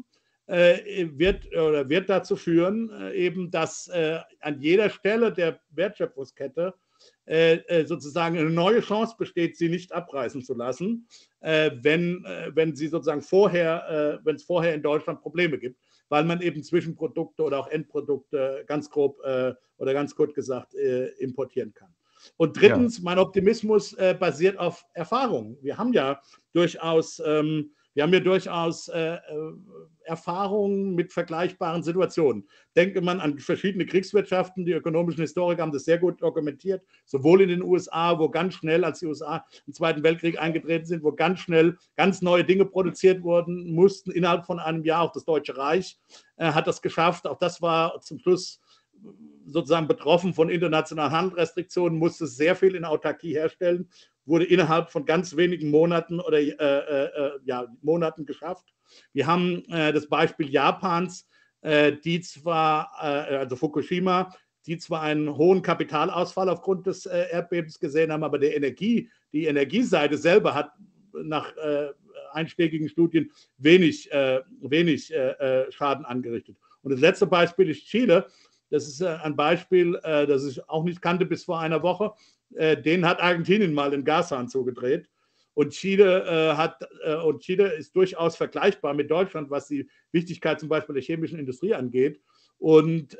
äh, wird, oder wird dazu führen, äh, eben, dass äh, an jeder Stelle der Wertschöpfungskette Äh, sozusagen eine neue Chance besteht, sie nicht abreißen zu lassen, äh, wenn, äh, wenn sie sozusagen vorher, äh, wenn es vorher in Deutschland Probleme gibt, weil man eben Zwischenprodukte oder auch Endprodukte ganz grob äh, oder ganz kurz gesagt äh, importieren kann. Und drittens, ja. Mein Optimismus äh, basiert auf Erfahrung. Wir haben ja durchaus ähm, Wir haben ja durchaus äh, Erfahrungen mit vergleichbaren Situationen. Denke man an verschiedene Kriegswirtschaften, die ökonomischen Historiker haben das sehr gut dokumentiert, sowohl in den U S A, wo ganz schnell, als die U S A im Zweiten Weltkrieg eingetreten sind, wo ganz schnell ganz neue Dinge produziert wurden mussten, innerhalb von einem Jahr. Auch das Deutsche Reich äh, hat das geschafft. Auch das war zum Schluss sozusagen betroffen von internationalen Handelsrestriktionen, musste sehr viel in Autarkie herstellen, wurde innerhalb von ganz wenigen Monaten oder äh, äh, ja, Monaten geschafft. Wir haben äh, das Beispiel Japans, äh, die zwar, äh, also Fukushima, die zwar einen hohen Kapitalausfall aufgrund des äh, Erdbebens gesehen haben, aber der Energie, die Energieseite selber hat nach äh, einschlägigen Studien wenig, äh, wenig äh, Schaden angerichtet. Und das letzte Beispiel ist Chile. Das ist ein Beispiel, das ich auch nicht kannte bis vor einer Woche. Den hat Argentinien mal den Gashahn zugedreht. Und Chile, hat, und Chile ist durchaus vergleichbar mit Deutschland, was die Wichtigkeit zum Beispiel der chemischen Industrie angeht. Und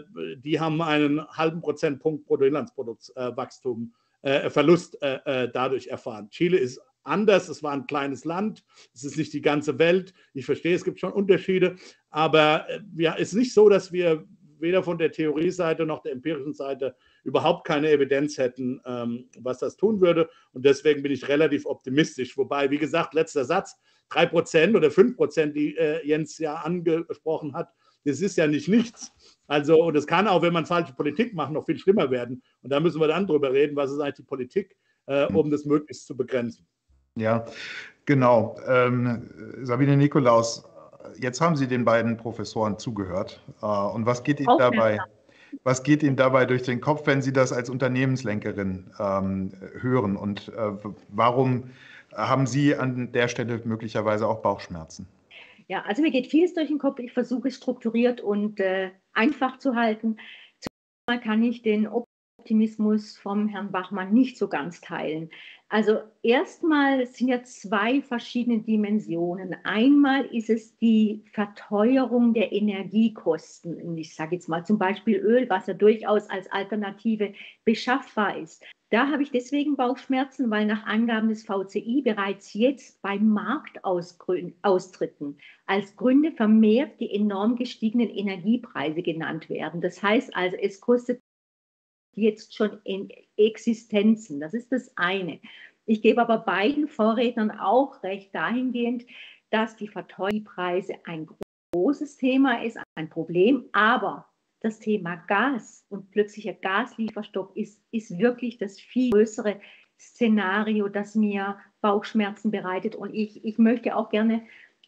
die haben einen halben Prozentpunkt Bruttoinlandsproduktswachstum, Verlust dadurch erfahren. Chile ist anders. Es war ein kleines Land, es ist nicht die ganze Welt. Ich verstehe, es gibt schon Unterschiede, aber ja, es ist nicht so, dass wir weder von der Theorieseite noch der empirischen Seite überhaupt keine Evidenz hätten, ähm, was das tun würde. Und deswegen bin ich relativ optimistisch. Wobei, wie gesagt, letzter Satz, drei Prozent oder fünf Prozent, die äh, Jens ja angesprochen hat, das ist ja nicht nichts. Also, und es kann auch, wenn man falsche Politik macht, noch viel schlimmer werden. Und da müssen wir dann drüber reden, was ist eigentlich die Politik, äh, um das möglichst zu begrenzen. Ja, genau. Ähm, Sabine Nikolaus, jetzt haben Sie den beiden Professoren zugehört. Äh, und was geht Ihnen dabei, was geht Ihnen dabei durch den Kopf, wenn Sie das als Unternehmenslenkerin ähm, hören? Und äh, warum haben Sie an der Stelle möglicherweise auch Bauchschmerzen? Ja, also mir geht vieles durch den Kopf. Ich versuche es strukturiert und äh, einfach zu halten. Zumal kann ich den Optimismus vom Herrn Bachmann nicht so ganz teilen. Also erstmal sind ja zwei verschiedene Dimensionen. Einmal ist es die Verteuerung der Energiekosten. Und ich sage jetzt mal zum Beispiel Öl, was ja durchaus als Alternative beschaffbar ist. Da habe ich deswegen Bauchschmerzen, weil nach Angaben des V C I bereits jetzt bei Marktaustritten als Gründe vermehrt die enorm gestiegenen Energiepreise genannt werden. Das heißt also, es kostet jetzt schon in Existenzen. Das ist das eine. Ich gebe aber beiden Vorrednern auch recht dahingehend, dass die Verteuerungspreise ein großes Thema ist, ein Problem, aber das Thema Gas und plötzlicher Gaslieferstopp ist, ist wirklich das viel größere Szenario, das mir Bauchschmerzen bereitet. Und ich, ich möchte auch gerne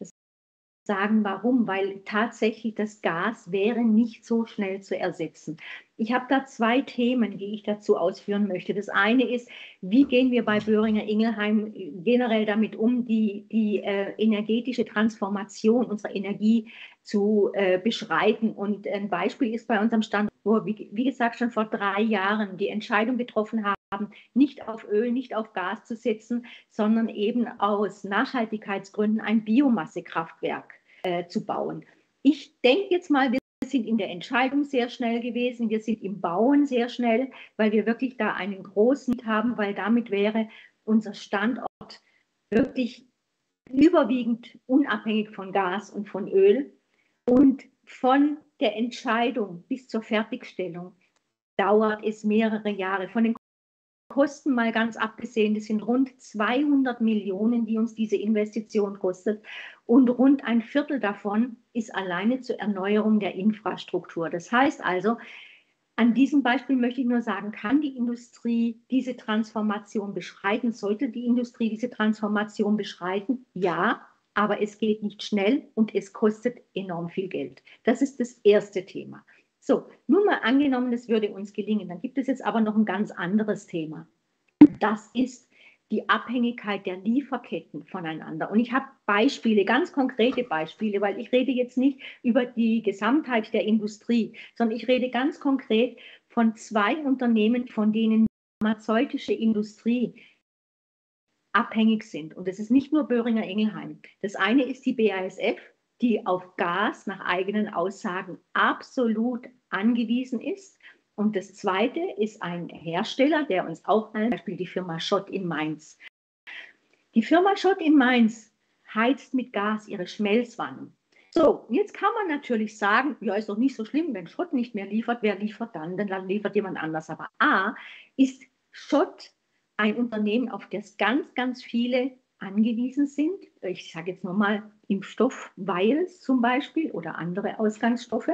sagen, warum, weil tatsächlich das Gas wäre nicht so schnell zu ersetzen. Ich habe da zwei Themen, die ich dazu ausführen möchte. Das eine ist, wie gehen wir bei Boehringer Ingelheim generell damit um, die, die äh, energetische Transformation unserer Energie zu äh, beschreiten. Und ein Beispiel ist bei unserem Standort, wo wir, wie, wie gesagt, schon vor drei Jahren die Entscheidung getroffen haben, nicht auf Öl, nicht auf Gas zu setzen, sondern eben aus Nachhaltigkeitsgründen ein Biomassekraftwerk äh, zu bauen. Ich denke jetzt mal, wir sind in der Entscheidung sehr schnell gewesen, wir sind im Bauen sehr schnell, weil wir wirklich da einen großen haben, weil damit wäre unser Standort wirklich überwiegend unabhängig von Gas und von Öl. Und von der Entscheidung bis zur Fertigstellung dauert es mehrere Jahre. Von den Kosten mal ganz abgesehen, das sind rund zweihundert Millionen, die uns diese Investition kostet. Und rund ein Viertel davon ist alleine zur Erneuerung der Infrastruktur. Das heißt also, an diesem Beispiel möchte ich nur sagen, kann die Industrie diese Transformation beschreiten? Sollte die Industrie diese Transformation beschreiten? Ja, aber es geht nicht schnell und es kostet enorm viel Geld. Das ist das erste Thema. So, nun mal angenommen, es würde uns gelingen. Dann gibt es jetzt aber noch ein ganz anderes Thema. Das ist die Abhängigkeit der Lieferketten voneinander. Und ich habe Beispiele, ganz konkrete Beispiele, weil ich rede jetzt nicht über die Gesamtheit der Industrie, sondern ich rede ganz konkret von zwei Unternehmen, von denen die pharmazeutische Industrie abhängig sind. Und das ist nicht nur Boehringer Ingelheim. Das eine ist die B A S F, die auf Gas nach eigenen Aussagen absolut angewiesen ist. Und das Zweite ist ein Hersteller, der uns auch allen, zum Beispiel die Firma Schott in Mainz. Die Firma Schott in Mainz heizt mit Gas ihre Schmelzwannen. So, jetzt kann man natürlich sagen, ja, ist doch nicht so schlimm, wenn Schott nicht mehr liefert, wer liefert dann? Denn dann liefert jemand anders. Aber A, ist Schott ein Unternehmen, auf das ganz, ganz viele angewiesen sind. Ich sage jetzt nochmal Impfstoff, Vials zum Beispiel oder andere Ausgangsstoffe.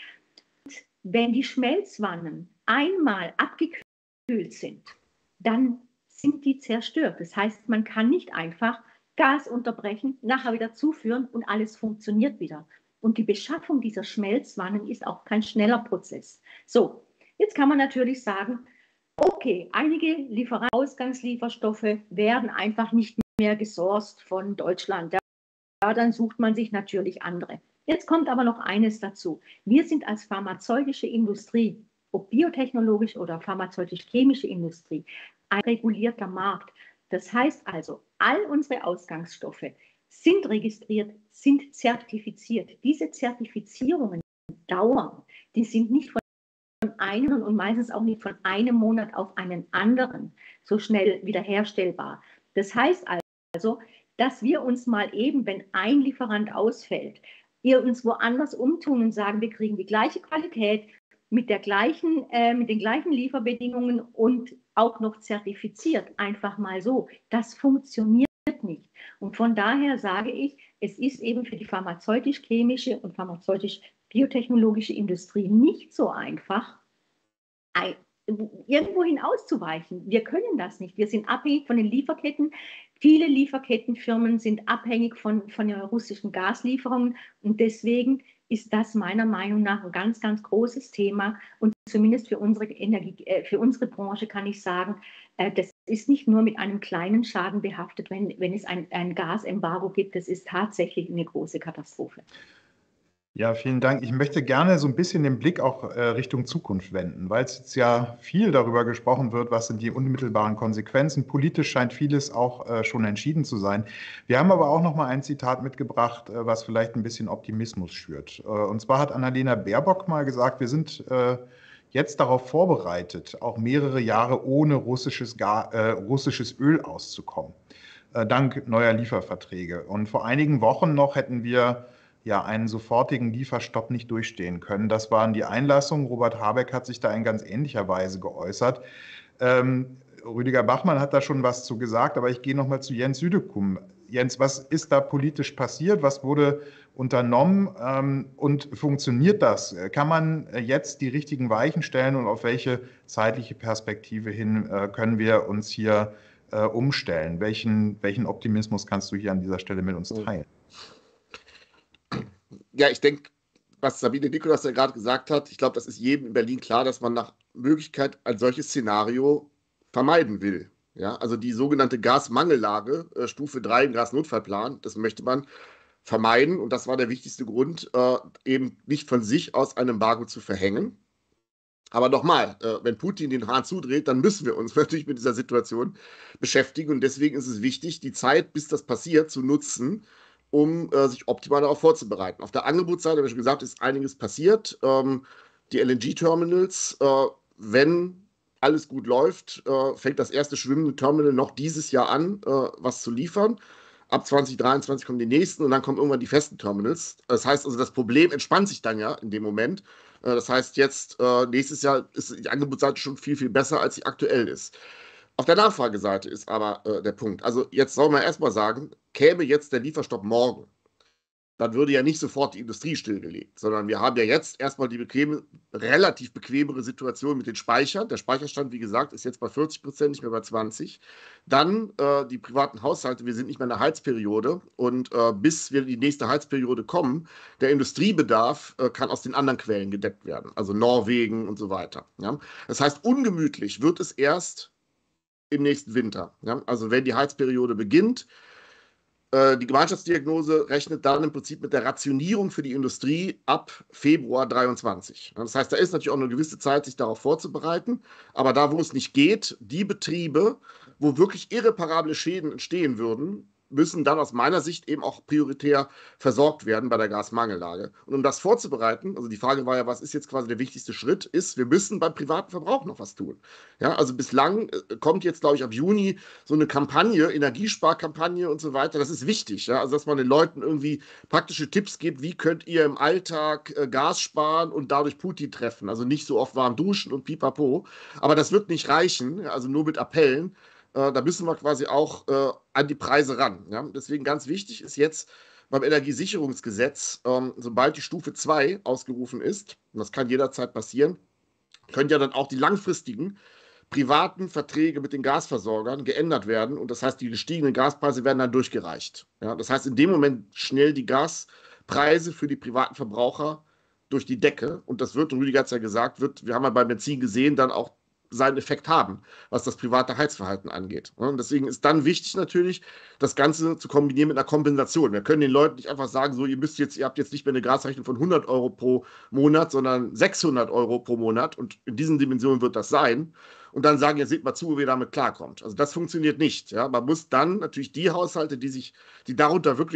Wenn die Schmelzwannen einmal abgekühlt sind, dann sind die zerstört. Das heißt, man kann nicht einfach Gas unterbrechen, nachher wieder zuführen und alles funktioniert wieder. Und die Beschaffung dieser Schmelzwannen ist auch kein schneller Prozess. So, jetzt kann man natürlich sagen, okay, einige Liefer- Ausgangslieferstoffe werden einfach nicht mehr gesourced von Deutschland. Ja, dann sucht man sich natürlich andere. Jetzt kommt aber noch eines dazu. Wir sind als pharmazeutische Industrie, ob biotechnologisch oder pharmazeutisch-chemische Industrie, ein regulierter Markt. Das heißt also, all unsere Ausgangsstoffe sind registriert, sind zertifiziert. Diese Zertifizierungen dauern. Die sind nicht von einem und meistens auch nicht von einem Monat auf einen anderen so schnell wiederherstellbar. Das heißt also, dass wir uns mal eben, wenn ein Lieferant ausfällt, wir uns woanders umtun und sagen, wir kriegen die gleiche Qualität mit, der gleichen, äh, mit den gleichen Lieferbedingungen und auch noch zertifiziert, einfach mal so. Das funktioniert nicht. Und von daher sage ich, es ist eben für die pharmazeutisch-chemische und pharmazeutisch-biotechnologische Industrie nicht so einfach, ein, irgendwohin auszuweichen. Wir können das nicht. Wir sind abhängig von den Lieferketten. Viele Lieferkettenfirmen sind abhängig von, von den russischen Gaslieferungen. Und deswegen ist das meiner Meinung nach ein ganz, ganz großes Thema. Und zumindest für unsere Energie, äh, für unsere Branche kann ich sagen, äh, das ist nicht nur mit einem kleinen Schaden behaftet, wenn, wenn es ein, ein Gasembargo gibt. Das ist tatsächlich eine große Katastrophe. Ja, vielen Dank. Ich möchte gerne so ein bisschen den Blick auch äh, Richtung Zukunft wenden, weil es jetzt ja viel darüber gesprochen wird, was sind die unmittelbaren Konsequenzen. Politisch scheint vieles auch äh, schon entschieden zu sein. Wir haben aber auch noch mal ein Zitat mitgebracht, äh, was vielleicht ein bisschen Optimismus schürt. Äh, und zwar hat Annalena Baerbock mal gesagt, wir sind äh, jetzt darauf vorbereitet, auch mehrere Jahre ohne russisches, Gar, äh, russisches Öl auszukommen, äh, dank neuer Lieferverträge. Und vor einigen Wochen noch hätten wir ja einen sofortigen Lieferstopp nicht durchstehen können. Das waren die Einlassungen. Robert Habeck hat sich da in ganz ähnlicher Weise geäußert. Ähm, Rüdiger Bachmann hat da schon was zu gesagt, aber ich gehe noch mal zu Jens Südekum. Jens, was ist da politisch passiert? Was wurde unternommen ähm, und funktioniert das? Kann man jetzt die richtigen Weichen stellen und auf welche zeitliche Perspektive hin äh, können wir uns hier äh, umstellen? Welchen, welchen Optimismus kannst du hier an dieser Stelle mit uns teilen? Ja, ich denke, was Sabine Nikolaus ja gerade gesagt hat, ich glaube, das ist jedem in Berlin klar, dass man nach Möglichkeit ein solches Szenario vermeiden will. Ja, also die sogenannte Gasmangellage, äh, Stufe drei im Gasnotfallplan, das möchte man vermeiden. Und das war der wichtigste Grund, äh, eben nicht von sich aus ein Embargo zu verhängen. Aber nochmal, äh, wenn Putin den Hahn zudreht, dann müssen wir uns natürlich mit dieser Situation beschäftigen. Und deswegen ist es wichtig, die Zeit, bis das passiert, zu nutzen, um äh, sich optimal darauf vorzubereiten. Auf der Angebotsseite, habe ich schon gesagt, ist einiges passiert. Ähm, die L N G-Terminals, äh, wenn alles gut läuft, äh, fängt das erste schwimmende Terminal noch dieses Jahr an, äh, was zu liefern. Ab zwanzig dreiundzwanzig kommen die nächsten und dann kommen irgendwann die festen Terminals. Das heißt also, das Problem entspannt sich dann ja in dem Moment. Äh, das heißt, jetzt äh, nächstes Jahr ist die Angebotsseite schon viel, viel besser, als sie aktuell ist. Auf der Nachfrageseite ist aber äh, der Punkt. Also jetzt soll man erstmal sagen, käme jetzt der Lieferstopp morgen, dann würde ja nicht sofort die Industrie stillgelegt, sondern wir haben ja jetzt erstmal die bequeme, relativ bequemere Situation mit den Speichern. Der Speicherstand, wie gesagt, ist jetzt bei vierzig Prozent, nicht mehr bei zwanzig. Dann äh, die privaten Haushalte, wir sind nicht mehr in der Heizperiode und äh, bis wir in die nächste Heizperiode kommen, der Industriebedarf äh, kann aus den anderen Quellen gedeckt werden, also Norwegen und so weiter. Ja? Das heißt, ungemütlich wird es erst im nächsten Winter. Ja? Also wenn die Heizperiode beginnt, äh, die Gemeinschaftsdiagnose rechnet dann im Prinzip mit der Rationierung für die Industrie ab Februar dreiundzwanzig. Ja? Das heißt, da ist natürlich auch eine gewisse Zeit, sich darauf vorzubereiten, aber da, wo es nicht geht, die Betriebe, wo wirklich irreparable Schäden entstehen würden, müssen dann aus meiner Sicht eben auch prioritär versorgt werden bei der Gasmangellage. Und um das vorzubereiten, also die Frage war ja, was ist jetzt quasi der wichtigste Schritt, ist, wir müssen beim privaten Verbrauch noch was tun. Ja, also bislang kommt jetzt, glaube ich, ab Juni so eine Kampagne, Energiesparkampagne und so weiter. Das ist wichtig, ja, also dass man den Leuten irgendwie praktische Tipps gibt, wie könnt ihr im Alltag äh, Gas sparen und dadurch Putin treffen. Also nicht so oft warm duschen und pipapo. Aber das wird nicht reichen, also nur mit Appellen. Da müssen wir quasi auch äh, an die Preise ran. Ja? Deswegen ganz wichtig ist jetzt beim Energiesicherungsgesetz, ähm, sobald die Stufe zwei ausgerufen ist, und das kann jederzeit passieren, können ja dann auch die langfristigen privaten Verträge mit den Gasversorgern geändert werden. Und das heißt, die gestiegenen Gaspreise werden dann durchgereicht. Ja? Das heißt, in dem Moment schnell die Gaspreise für die privaten Verbraucher durch die Decke. Und das wird, und Rüdiger hat es ja gesagt, wird, wir haben ja beim Benzin gesehen, dann auch seinen Effekt haben, was das private Heizverhalten angeht. Und deswegen ist dann wichtig natürlich, das Ganze zu kombinieren mit einer Kompensation. Wir können den Leuten nicht einfach sagen, so, ihr müsst jetzt, ihr habt jetzt nicht mehr eine Gasrechnung von hundert Euro pro Monat, sondern sechshundert Euro pro Monat und in diesen Dimensionen wird das sein. Und dann sagen, jetzt seht mal zu, wie ihr damit klarkommt. Also das funktioniert nicht. Ja? Man muss dann natürlich die Haushalte, die sich, die darunter wirklich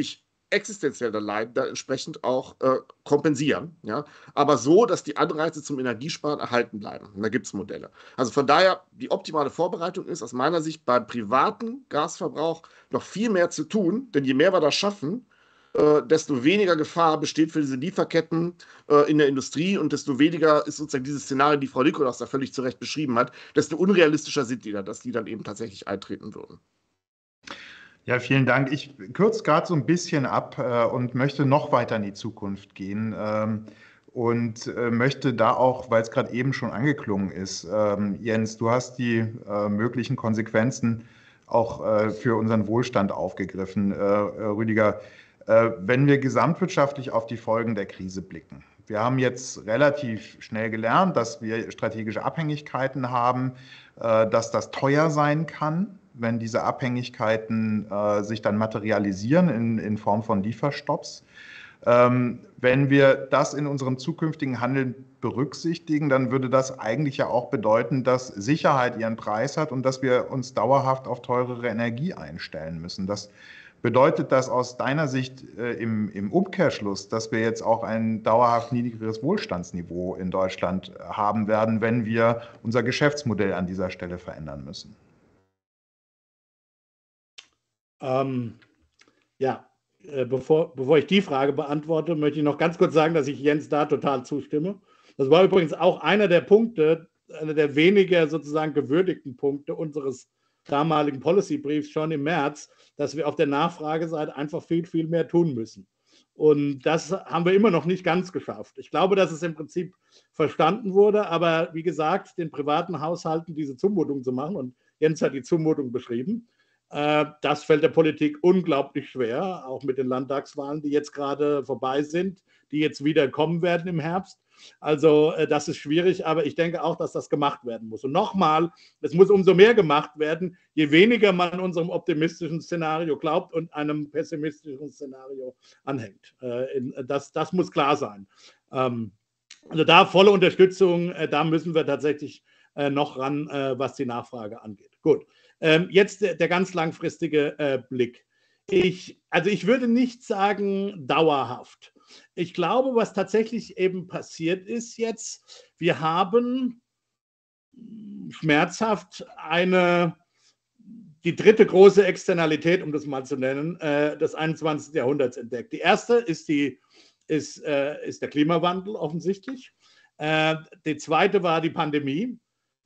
existenzielle Leiden dann entsprechend auch äh, kompensieren. Ja? Aber so, dass die Anreize zum Energiesparen erhalten bleiben. Und da gibt es Modelle. Also von daher, die optimale Vorbereitung ist aus meiner Sicht beim privaten Gasverbrauch noch viel mehr zu tun, denn je mehr wir das schaffen, äh, desto weniger Gefahr besteht für diese Lieferketten äh, in der Industrie und desto weniger ist sozusagen dieses Szenario, die Frau Nikolaus da völlig zu Recht beschrieben hat, desto unrealistischer sind die dann, dass die dann eben tatsächlich eintreten würden. Ja, vielen Dank. Ich kürze gerade so ein bisschen ab äh, und möchte noch weiter in die Zukunft gehen ähm, und äh, möchte da auch, weil es gerade eben schon angeklungen ist, ähm, Jens, du hast die äh, möglichen Konsequenzen auch äh, für unseren Wohlstand aufgegriffen. Äh, Rüdiger, äh, wenn wir gesamtwirtschaftlich auf die Folgen der Krise blicken. Wir haben jetzt relativ schnell gelernt, dass wir strategische Abhängigkeiten haben, äh, dass das teuer sein kann, wenn diese Abhängigkeiten äh, sich dann materialisieren in, in Form von Lieferstopps. Ähm, wenn wir das in unserem zukünftigen Handeln berücksichtigen, dann würde das eigentlich ja auch bedeuten, dass Sicherheit ihren Preis hat und dass wir uns dauerhaft auf teurere Energie einstellen müssen. Das bedeutet das aus deiner Sicht äh, im, im Umkehrschluss, dass wir jetzt auch ein dauerhaft niedrigeres Wohlstandsniveau in Deutschland haben werden, wenn wir unser Geschäftsmodell an dieser Stelle verändern müssen? Ähm, ja, äh, bevor, bevor ich die Frage beantworte, möchte ich noch ganz kurz sagen, dass ich Jens da total zustimme. Das war übrigens auch einer der Punkte, einer der weniger sozusagen gewürdigten Punkte unseres damaligen Policy-Briefs schon im März, dass wir auf der Nachfrageseite einfach viel, viel mehr tun müssen. Und das haben wir immer noch nicht ganz geschafft. Ich glaube, dass es im Prinzip verstanden wurde, aber wie gesagt, den privaten Haushalten diese Zumutung zu machen, und Jens hat die Zumutung beschrieben, das fällt der Politik unglaublich schwer, auch mit den Landtagswahlen, die jetzt gerade vorbei sind, die jetzt wieder kommen werden im Herbst. Also das ist schwierig, aber ich denke auch, dass das gemacht werden muss. Und nochmal, es muss umso mehr gemacht werden, je weniger man unserem optimistischen Szenario glaubt und einem pessimistischen Szenario anhängt. Das, das muss klar sein. Also da volle Unterstützung, da müssen wir tatsächlich noch ran, was die Nachfrage angeht. Gut. Ähm, jetzt der, der ganz langfristige äh, Blick. Ich, also ich würde nicht sagen dauerhaft. Ich glaube, was tatsächlich eben passiert ist jetzt, wir haben schmerzhaft eine, die dritte große Externalität, um das mal zu nennen, äh, des einundzwanzigsten Jahrhunderts entdeckt. Die erste ist, die, ist, äh, ist der Klimawandel offensichtlich. Äh, die zweite war die Pandemie.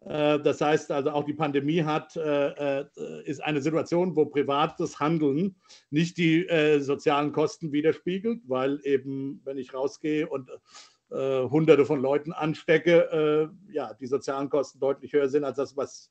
Das heißt also, auch die Pandemie hat, äh, ist eine Situation, wo privates Handeln nicht die äh, sozialen Kosten widerspiegelt, weil eben, wenn ich rausgehe und äh, Hunderte von Leuten anstecke, äh, ja, die sozialen Kosten deutlich höher sind als das, was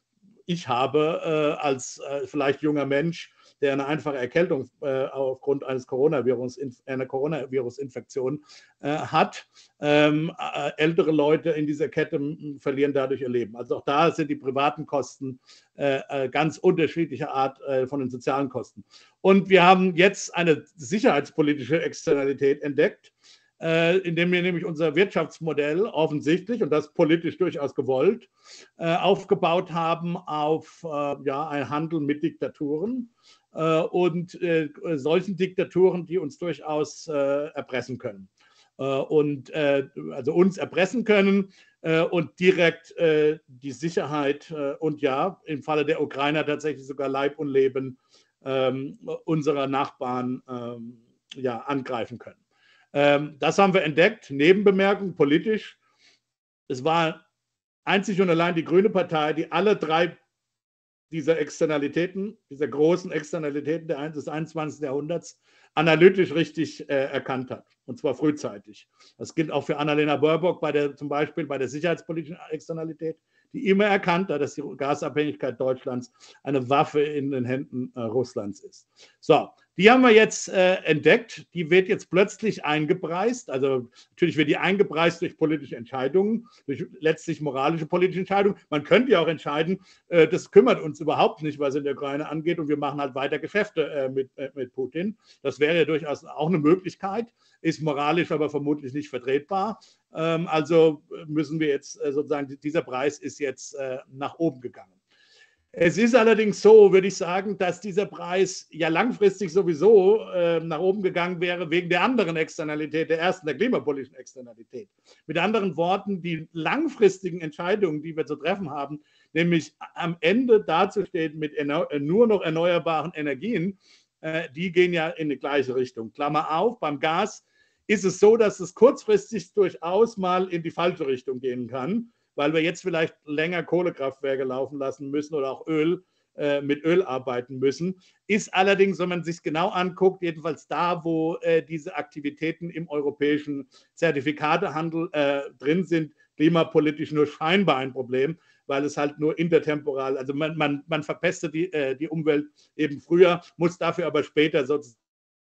ich habe äh, als äh, vielleicht junger Mensch, der eine einfache Erkältung äh, aufgrund eines Coronavirus, einer Coronavirus-Infektion äh, hat. Ähm, äh, ältere Leute in dieser Kette m, verlieren dadurch ihr Leben. Also auch da sind die privaten Kosten äh, äh, ganz unterschiedlicher Art äh, von den sozialen Kosten. Und wir haben jetzt eine sicherheitspolitische Externalität entdeckt, äh, indem wir nämlich unser Wirtschaftsmodell offensichtlich, und das politisch durchaus gewollt, äh, aufgebaut haben auf äh, ja, einen Handel mit Diktaturen äh, und äh, solchen Diktaturen, die uns durchaus äh, erpressen können. Äh, und äh, also uns erpressen können äh, und direkt äh, die Sicherheit äh, und ja, im Falle der Ukrainer tatsächlich sogar Leib und Leben äh, unserer Nachbarn äh, ja, angreifen können. Das haben wir entdeckt, Nebenbemerkung politisch. Es war einzig und allein die Grüne Partei, die alle drei dieser Externalitäten, dieser großen Externalitäten des einundzwanzigsten Jahrhunderts analytisch richtig äh, erkannt hat. Und zwar frühzeitig. Das gilt auch für Annalena Baerbock bei der, zum Beispiel bei der sicherheitspolitischen Externalität, die immer erkannt hat, dass die Gasabhängigkeit Deutschlands eine Waffe in den Händen äh, Russlands ist. So, die haben wir jetzt äh, entdeckt. Die wird jetzt plötzlich eingepreist. Also natürlich wird die eingepreist durch politische Entscheidungen, durch letztlich moralische politische Entscheidungen. Man könnte ja auch entscheiden, äh, das kümmert uns überhaupt nicht, was in der Ukraine angeht, und wir machen halt weiter Geschäfte äh, mit, äh, mit Putin. Das wäre ja durchaus auch eine Möglichkeit, ist moralisch aber vermutlich nicht vertretbar. Ähm, also müssen wir jetzt äh, sozusagen, dieser Preis ist jetzt äh, nach oben gegangen. Es ist allerdings so, würde ich sagen, dass dieser Preis ja langfristig sowieso äh, nach oben gegangen wäre wegen der anderen Externalität, der ersten, der klimapolitischen Externalität. Mit anderen Worten, die langfristigen Entscheidungen, die wir zu treffen haben, nämlich am Ende dazustehen mit nur noch erneuerbaren Energien, äh, die gehen ja in die gleiche Richtung. Klammer auf, beim Gas ist es so, dass es kurzfristig durchaus mal in die falsche Richtung gehen kann, weil wir jetzt vielleicht länger Kohlekraftwerke laufen lassen müssen oder auch Öl äh, mit Öl arbeiten müssen. Ist allerdings, wenn man sich genau anguckt, jedenfalls da, wo äh, diese Aktivitäten im europäischen Zertifikatehandel äh, drin sind, klimapolitisch nur scheinbar ein Problem, weil es halt nur intertemporal, also man, man, man verpestet die, äh, die Umwelt eben früher, muss dafür aber später sozusagen.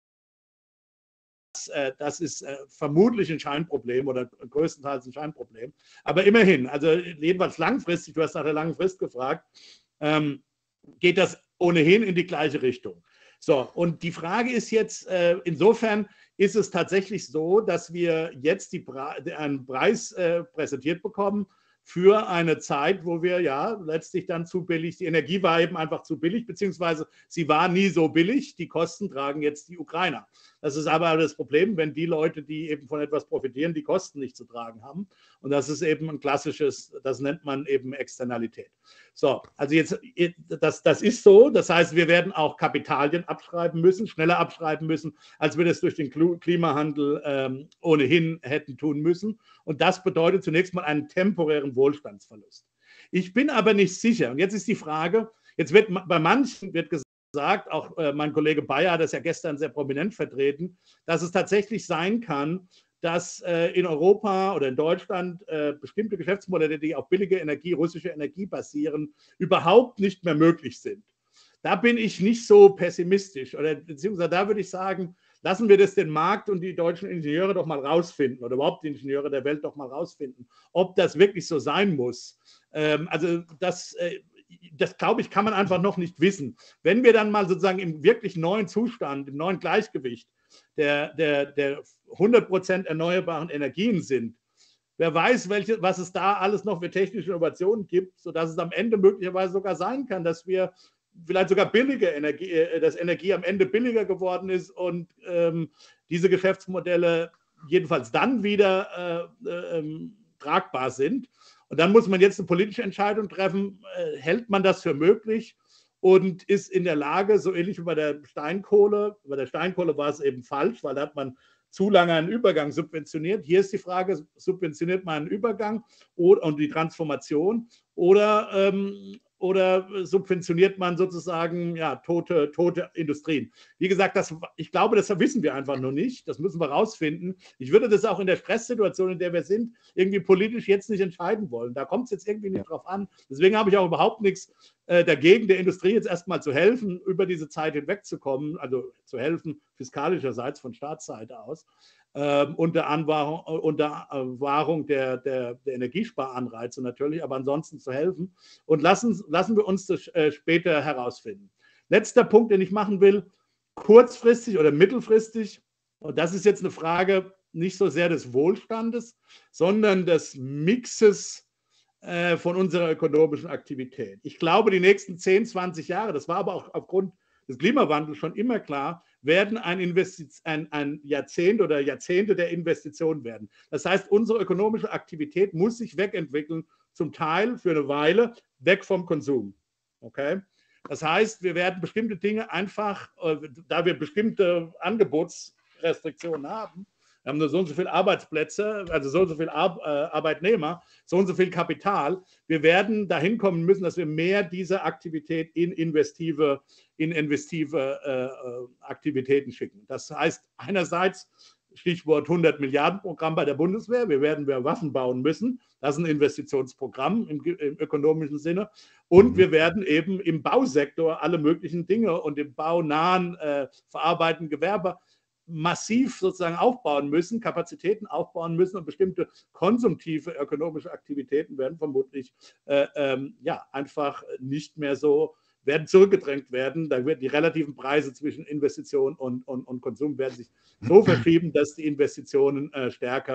Das ist äh, vermutlich ein Scheinproblem oder größtenteils ein Scheinproblem. Aber immerhin, also jedenfalls langfristig, du hast nach der langen Frist gefragt, ähm, geht das ohnehin in die gleiche Richtung. So, und die Frage ist jetzt, äh, insofern ist es tatsächlich so, dass wir jetzt die Pre- einen Preis äh, präsentiert bekommen für eine Zeit, wo wir ja letztlich dann zu billig, die Energie war eben einfach zu billig, beziehungsweise sie war nie so billig, die Kosten tragen jetzt die Ukrainer. Das ist aber das Problem, wenn die Leute, die eben von etwas profitieren, die Kosten nicht zu tragen haben. Und das ist eben ein klassisches, das nennt man eben Externalität. So, also jetzt, das, das ist so. Das heißt, wir werden auch Kapitalien abschreiben müssen, schneller abschreiben müssen, als wir das durch den Klimahandel ähm, ohnehin hätten tun müssen. Und das bedeutet zunächst mal einen temporären Wohlstandsverlust. Ich bin aber nicht sicher. Und jetzt ist die Frage, jetzt wird bei manchen wird gesagt, sagt, auch äh, mein Kollege Bayer hat das ja gestern sehr prominent vertreten, dass es tatsächlich sein kann, dass äh, in Europa oder in Deutschland äh, bestimmte Geschäftsmodelle, die auf billige Energie, russische Energie basieren, überhaupt nicht mehr möglich sind. Da bin ich nicht so pessimistisch, oder beziehungsweise da würde ich sagen, lassen wir das den Markt und die deutschen Ingenieure doch mal rausfinden oder überhaupt die Ingenieure der Welt doch mal rausfinden, ob das wirklich so sein muss. Ähm, also das äh, Das, glaube ich, kann man einfach noch nicht wissen. Wenn wir dann mal sozusagen im wirklich neuen Zustand, im neuen Gleichgewicht der, der, der hundert Prozent erneuerbaren Energien sind, wer weiß, welche, was es da alles noch für technische Innovationen gibt, sodass es am Ende möglicherweise sogar sein kann, dass wir vielleicht sogar billige Energie, dass Energie am Ende billiger geworden ist und ähm, diese Geschäftsmodelle jedenfalls dann wieder äh, äh, tragbar sind. Und dann muss man jetzt eine politische Entscheidung treffen, äh, hält man das für möglich und ist in der Lage, so ähnlich wie bei der Steinkohle, bei der Steinkohle war es eben falsch, weil da hat man zu lange einen Übergang subventioniert. Hier ist die Frage, subventioniert man einen Übergang und die Transformation oder, ähm, oder subventioniert man sozusagen ja, tote, tote Industrien? Wie gesagt, das, ich glaube, das wissen wir einfach noch nicht. Das müssen wir rausfinden. Ich würde das auch in der Stresssituation, in der wir sind, irgendwie politisch jetzt nicht entscheiden wollen. Da kommt es jetzt irgendwie nicht drauf an. Deswegen habe ich auch überhaupt nichts äh, dagegen, der Industrie jetzt erstmal zu helfen, über diese Zeit hinwegzukommen, also zu helfen, fiskalischerseits von Staatsseite aus. Ähm, unter, Anwahrung, unter Wahrung der, der, der Energiesparanreize natürlich, aber ansonsten zu helfen. Und lassen, lassen wir uns das äh, später herausfinden. Letzter Punkt, den ich machen will, kurzfristig oder mittelfristig, und das ist jetzt eine Frage nicht so sehr des Wohlstandes, sondern des Mixes äh, von unserer ökonomischen Aktivität. Ich glaube, die nächsten zehn, zwanzig Jahre, das war aber auch aufgrund des Klimawandels schon immer klar, werden ein, Investiz- ein, ein Jahrzehnt oder Jahrzehnte der Investition werden. Das heißt, unsere ökonomische Aktivität muss sich wegentwickeln, zum Teil für eine Weile weg vom Konsum. Okay? Das heißt, wir werden bestimmte Dinge einfach, äh, da wir bestimmte Angebotsrestriktionen haben, wir haben nur so und so viele Arbeitsplätze, also so und so viele Ar- äh, Arbeitnehmer, so und so viel Kapital. Wir werden dahin kommen müssen, dass wir mehr dieser Aktivität in investive, in investive äh, Aktivitäten schicken. Das heißt einerseits, Stichwort hundert Milliarden Programm bei der Bundeswehr, wir werden mehr Waffen bauen müssen. Das ist ein Investitionsprogramm im, im ökonomischen Sinne. Und wir werden eben im Bausektor alle möglichen Dinge und im baunahen, äh, verarbeitenden Gewerbe massiv sozusagen aufbauen müssen, Kapazitäten aufbauen müssen und bestimmte konsumtive ökonomische Aktivitäten werden vermutlich äh, ähm, ja, einfach nicht mehr so, werden zurückgedrängt werden. Da werden die relativen Preise zwischen Investition und, und, und Konsum werden sich so verschieben, dass die Investitionen äh, stärker,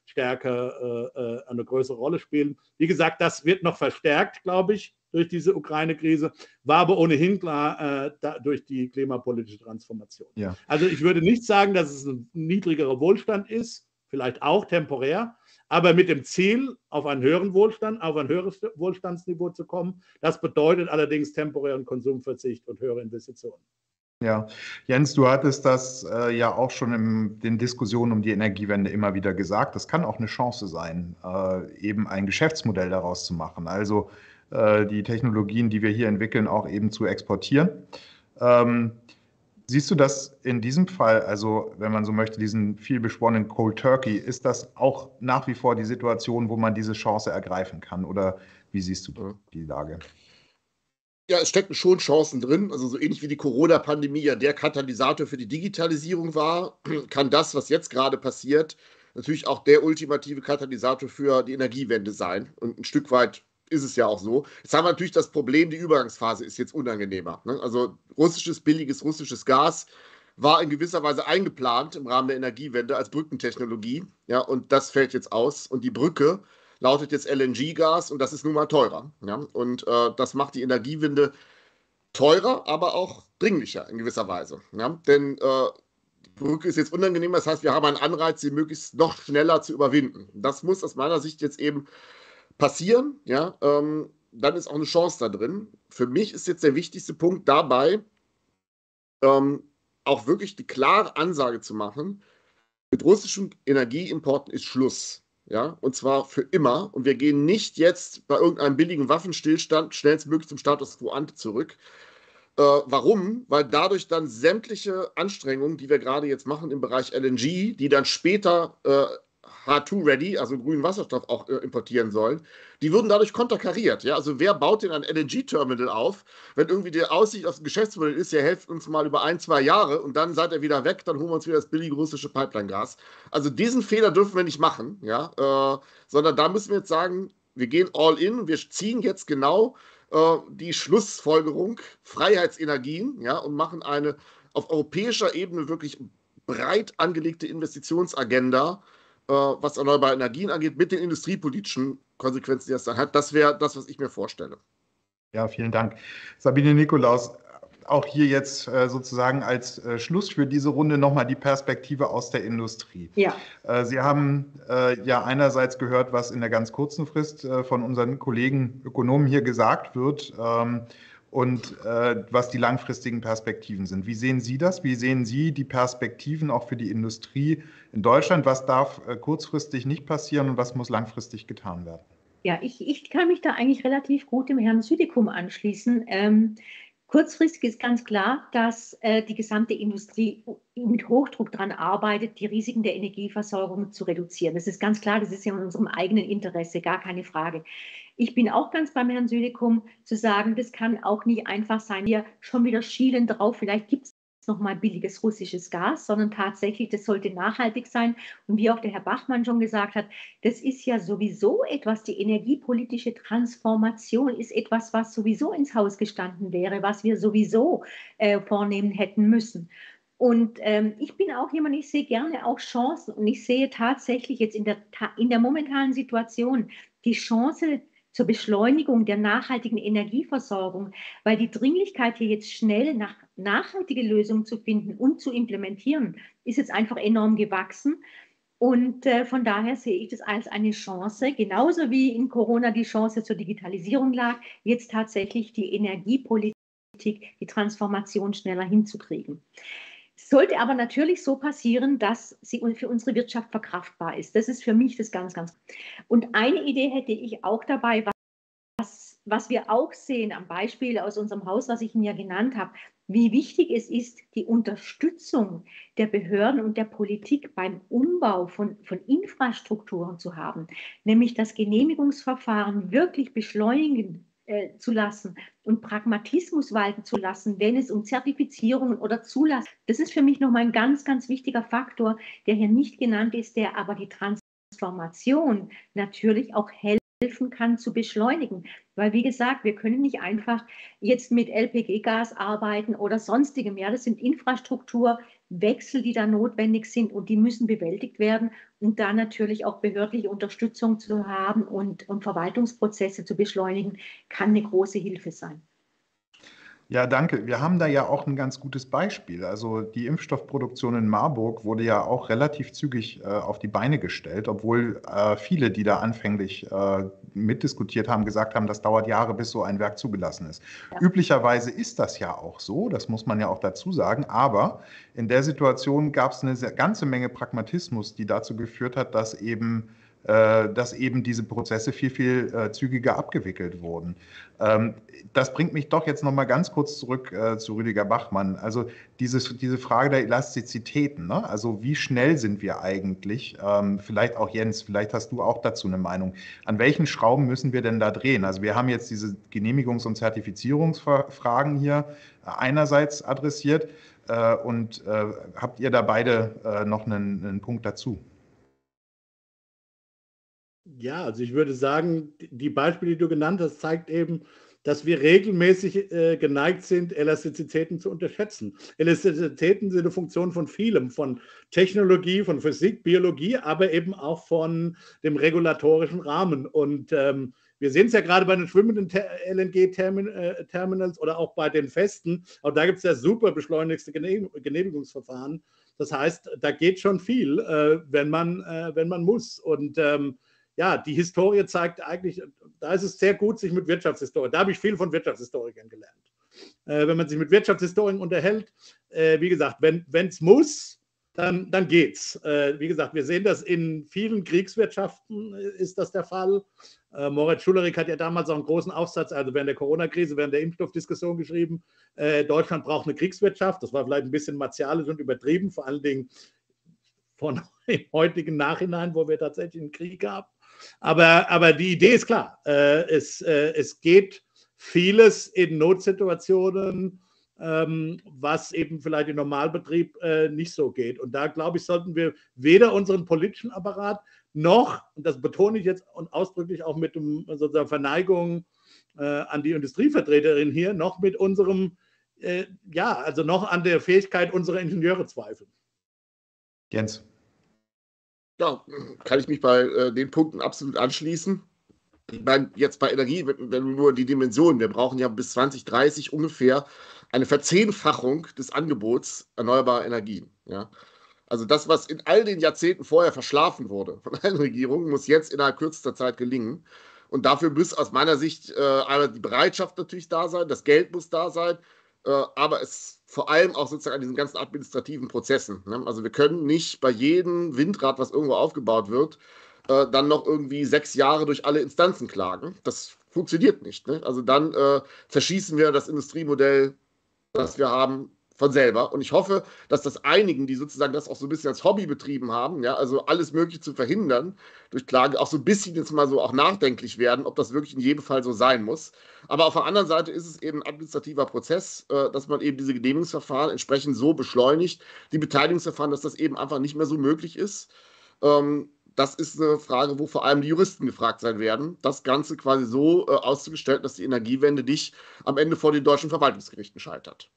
stärker äh, eine größere Rolle spielen. Wie gesagt, das wird noch verstärkt, glaube ich, durch diese Ukraine-Krise, war aber ohnehin klar äh, da, durch die klimapolitische Transformation. Ja. Also ich würde nicht sagen, dass es ein niedrigerer Wohlstand ist, vielleicht auch temporär, aber mit dem Ziel, auf einen höheren Wohlstand, auf ein höheres Wohlstandsniveau zu kommen. Das bedeutet allerdings temporären Konsumverzicht und höhere Investitionen. Ja, Jens, du hattest das äh, ja auch schon in den Diskussionen um die Energiewende immer wieder gesagt. Das kann auch eine Chance sein, äh, eben ein Geschäftsmodell daraus zu machen. Also äh, die Technologien, die wir hier entwickeln, auch eben zu exportieren. Ähm, siehst du das in diesem Fall, also wenn man so möchte, diesen viel beschworenen Cold Turkey, ist das auch nach wie vor die Situation, wo man diese Chance ergreifen kann? Oder wie siehst du die Lage? Ja, es stecken schon Chancen drin. Also so ähnlich wie die Corona-Pandemie ja der Katalysator für die Digitalisierung war, kann das, was jetzt gerade passiert, natürlich auch der ultimative Katalysator für die Energiewende sein. Und ein Stück weit ist es ja auch so. Jetzt haben wir natürlich das Problem, die Übergangsphase ist jetzt unangenehmer. Ne? Also russisches, billiges russisches Gas war in gewisser Weise eingeplant im Rahmen der Energiewende als Brückentechnologie. Ja, und das fällt jetzt aus. Und die Brücke lautet jetzt L N G-Gas und das ist nun mal teurer. Ja? Und äh, das macht die Energiewende teurer, aber auch dringlicher in gewisser Weise. Ja? Denn äh, die Brücke ist jetzt unangenehmer, das heißt, wir haben einen Anreiz, sie möglichst noch schneller zu überwinden. Das muss aus meiner Sicht jetzt eben passieren. Ja? Ähm, dann ist auch eine Chance da drin. Für mich ist jetzt der wichtigste Punkt dabei, ähm, auch wirklich die klare Ansage zu machen, mit russischen Energieimporten ist Schluss. Ja, und zwar für immer. Und wir gehen nicht jetzt bei irgendeinem billigen Waffenstillstand schnellstmöglich zum Status quo ante zurück. Äh, warum? Weil dadurch dann sämtliche Anstrengungen, die wir gerade jetzt machen im Bereich L N G, die dann später äh, H zwei ready, also grünen Wasserstoff auch äh, importieren sollen, die würden dadurch konterkariert. Ja? Also wer baut denn ein L N G-Terminal auf, wenn irgendwie die Aussicht auf ein Geschäftsmodell ist, ihr helft uns mal über ein, zwei Jahre und dann seid ihr wieder weg, dann holen wir uns wieder das billige russische Pipeline-Gas. Also diesen Fehler dürfen wir nicht machen, ja? äh, sondern da müssen wir jetzt sagen, wir gehen all in, wir ziehen jetzt genau äh, die Schlussfolgerung Freiheitsenergien, ja, und machen eine auf europäischer Ebene wirklich breit angelegte Investitionsagenda, was erneuerbare Energien angeht, mit den industriepolitischen Konsequenzen, die das dann hat. Das wäre das, was ich mir vorstelle. Ja, vielen Dank. Sabine Nikolaus, auch hier jetzt äh, sozusagen als äh, Schluss für diese Runde nochmal die Perspektive aus der Industrie. Ja. Äh, Sie haben äh, ja einerseits gehört, was in der ganz kurzen Frist äh, von unseren Kollegen Ökonomen hier gesagt wird. Ähm, und äh, was die langfristigen Perspektiven sind. Wie sehen Sie das? Wie sehen Sie die Perspektiven auch für die Industrie in Deutschland? Was darf äh, kurzfristig nicht passieren und was muss langfristig getan werden? Ja, ich, ich kann mich da eigentlich relativ gut dem Herrn Südikum anschließen. Ähm, kurzfristig ist ganz klar, dass äh, die gesamte Industrie mit Hochdruck daran arbeitet, die Risiken der Energieversorgung zu reduzieren. Das ist ganz klar, das ist ja in unserem eigenen Interesse, gar keine Frage. Ich bin auch ganz beim Herrn Südikum zu sagen, das kann auch nicht einfach sein, wir schon wieder schielen drauf, vielleicht gibt es nochmal billiges russisches Gas, sondern tatsächlich, das sollte nachhaltig sein. Und wie auch der Herr Bachmann schon gesagt hat, das ist ja sowieso etwas, die energiepolitische Transformation ist etwas, was sowieso ins Haus gestanden wäre, was wir sowieso äh, vornehmen hätten müssen. Und ähm, ich bin auch jemand, ich sehe gerne auch Chancen und ich sehe tatsächlich jetzt in der, in der momentanen Situation die Chance zur Beschleunigung der nachhaltigen Energieversorgung, weil die Dringlichkeit hier jetzt schnell nach nachhaltige Lösungen zu finden und zu implementieren, ist jetzt einfach enorm gewachsen. Und äh, von daher sehe ich das als eine Chance, genauso wie in Corona die Chance zur Digitalisierung lag, jetzt tatsächlich die Energiepolitik, die Transformation schneller hinzukriegen. Sollte aber natürlich so passieren, dass sie für unsere Wirtschaft verkraftbar ist. Das ist für mich das ganz, ganz. Und eine Idee hätte ich auch dabei, was, was wir auch sehen am Beispiel aus unserem Haus, was ich Ihnen ja genannt habe, wie wichtig es ist, die Unterstützung der Behörden und der Politik beim Umbau von, von Infrastrukturen zu haben, nämlich das Genehmigungsverfahren wirklich beschleunigen zu lassen und Pragmatismus walten zu lassen, wenn es um Zertifizierungen oder Zulassung. Das ist für mich nochmal ein ganz, ganz wichtiger Faktor, der hier nicht genannt ist, der aber die Transformation natürlich auch helfen kann zu beschleunigen. Weil, wie gesagt, wir können nicht einfach jetzt mit L P G-Gas arbeiten oder sonstigem. Ja, das sind Infrastruktur, Wechsel, die da notwendig sind und die müssen bewältigt werden und da natürlich auch behördliche Unterstützung zu haben und, und Verwaltungsprozesse zu beschleunigen, kann eine große Hilfe sein. Ja, danke. Wir haben da ja auch ein ganz gutes Beispiel. Also die Impfstoffproduktion in Marburg wurde ja auch relativ zügig äh, auf die Beine gestellt, obwohl äh, viele, die da anfänglich äh, mitdiskutiert haben, gesagt haben, das dauert Jahre, bis so ein Werk zugelassen ist. Ja. Üblicherweise ist das ja auch so, das muss man ja auch dazu sagen, aber in der Situation gab es eine ganze Menge Pragmatismus, die dazu geführt hat, dass eben dass eben diese Prozesse viel, viel äh, zügiger abgewickelt wurden. Ähm, das bringt mich doch jetzt noch mal ganz kurz zurück äh, zu Rüdiger Bachmann. Also dieses, diese Frage der Elastizitäten, ne? Also wie schnell sind wir eigentlich? Ähm, vielleicht auch Jens, vielleicht hast du auch dazu eine Meinung. An welchen Schrauben müssen wir denn da drehen? Also wir haben jetzt diese Genehmigungs- und Zertifizierungsfragen hier einerseits adressiert äh, und äh, habt ihr da beide äh, noch einen, einen Punkt dazu? Ja, also ich würde sagen, die Beispiele, die du genannt hast, zeigt eben, dass wir regelmäßig äh, geneigt sind, Elastizitäten zu unterschätzen. Elastizitäten sind eine Funktion von vielem, von Technologie, von Physik, Biologie, aber eben auch von dem regulatorischen Rahmen. Und ähm, wir sehen es ja gerade bei den schwimmenden L N G-Terminals oder auch bei den festen. Auch da gibt es ja super beschleunigte Genehmigungsverfahren. Das heißt, da geht schon viel, äh, wenn man, äh, wenn man muss. Und ähm, ja, die Historie zeigt eigentlich, da ist es sehr gut, sich mit Wirtschaftshistorikern, da habe ich viel von Wirtschaftshistorikern gelernt. Äh, wenn man sich mit Wirtschaftshistorikern unterhält, äh, wie gesagt, wenn es muss, dann, dann geht's. Äh, wie gesagt, wir sehen das in vielen Kriegswirtschaften, ist das der Fall. Äh, Moritz Schullerik hat ja damals auch einen großen Aufsatz, also während der Corona-Krise, während der Impfstoffdiskussion geschrieben, äh, Deutschland braucht eine Kriegswirtschaft. Das war vielleicht ein bisschen martialisch und übertrieben, vor allen Dingen von im heutigen Nachhinein, wo wir tatsächlich einen Krieg haben. Aber, aber die Idee ist klar. Äh, es, äh, es geht vieles in Notsituationen, ähm, was eben vielleicht im Normalbetrieb äh, nicht so geht. Und da, glaube ich, sollten wir weder unseren politischen Apparat noch, und das betone ich jetzt und ausdrücklich auch mit dem, sozusagen Verneigung äh, an die Industrievertreterin hier, noch mit unserem, äh, ja, also noch an der Fähigkeit unserer Ingenieure zweifeln. Jens. Ja, kann ich mich bei äh, den Punkten absolut anschließen. Ich meine, jetzt bei Energie, wenn, wenn wir nur die Dimensionen, wir brauchen ja bis zwanzig dreißig ungefähr eine Verzehnfachung des Angebots erneuerbarer Energien. Ja? Also das, was in all den Jahrzehnten vorher verschlafen wurde von allen Regierungen, muss jetzt innerhalb kürzester Zeit gelingen. Und dafür muss aus meiner Sicht äh, einmal die Bereitschaft natürlich da sein, das Geld muss da sein, äh, aber es vor allem auch sozusagen an diesen ganzen administrativen Prozessen. Ne? Also wir können nicht bei jedem Windrad, was irgendwo aufgebaut wird, äh, dann noch irgendwie sechs Jahre durch alle Instanzen klagen. Das funktioniert nicht. Ne? Also dann äh, zerschießen wir das Industriemodell, das wir haben, von selber. Und ich hoffe, dass das einigen, die sozusagen das auch so ein bisschen als Hobby betrieben haben, ja, also alles Mögliche zu verhindern durch Klage, auch so ein bisschen jetzt mal so auch nachdenklich werden, ob das wirklich in jedem Fall so sein muss. Aber auf der anderen Seite ist es eben ein administrativer Prozess, äh, dass man eben diese Genehmigungsverfahren entsprechend so beschleunigt, die Beteiligungsverfahren, dass das eben einfach nicht mehr so möglich ist. Ähm, das ist eine Frage, wo vor allem die Juristen gefragt sein werden, das Ganze quasi so äh, auszugestalten, dass die Energiewende nicht am Ende vor den deutschen Verwaltungsgerichten scheitert.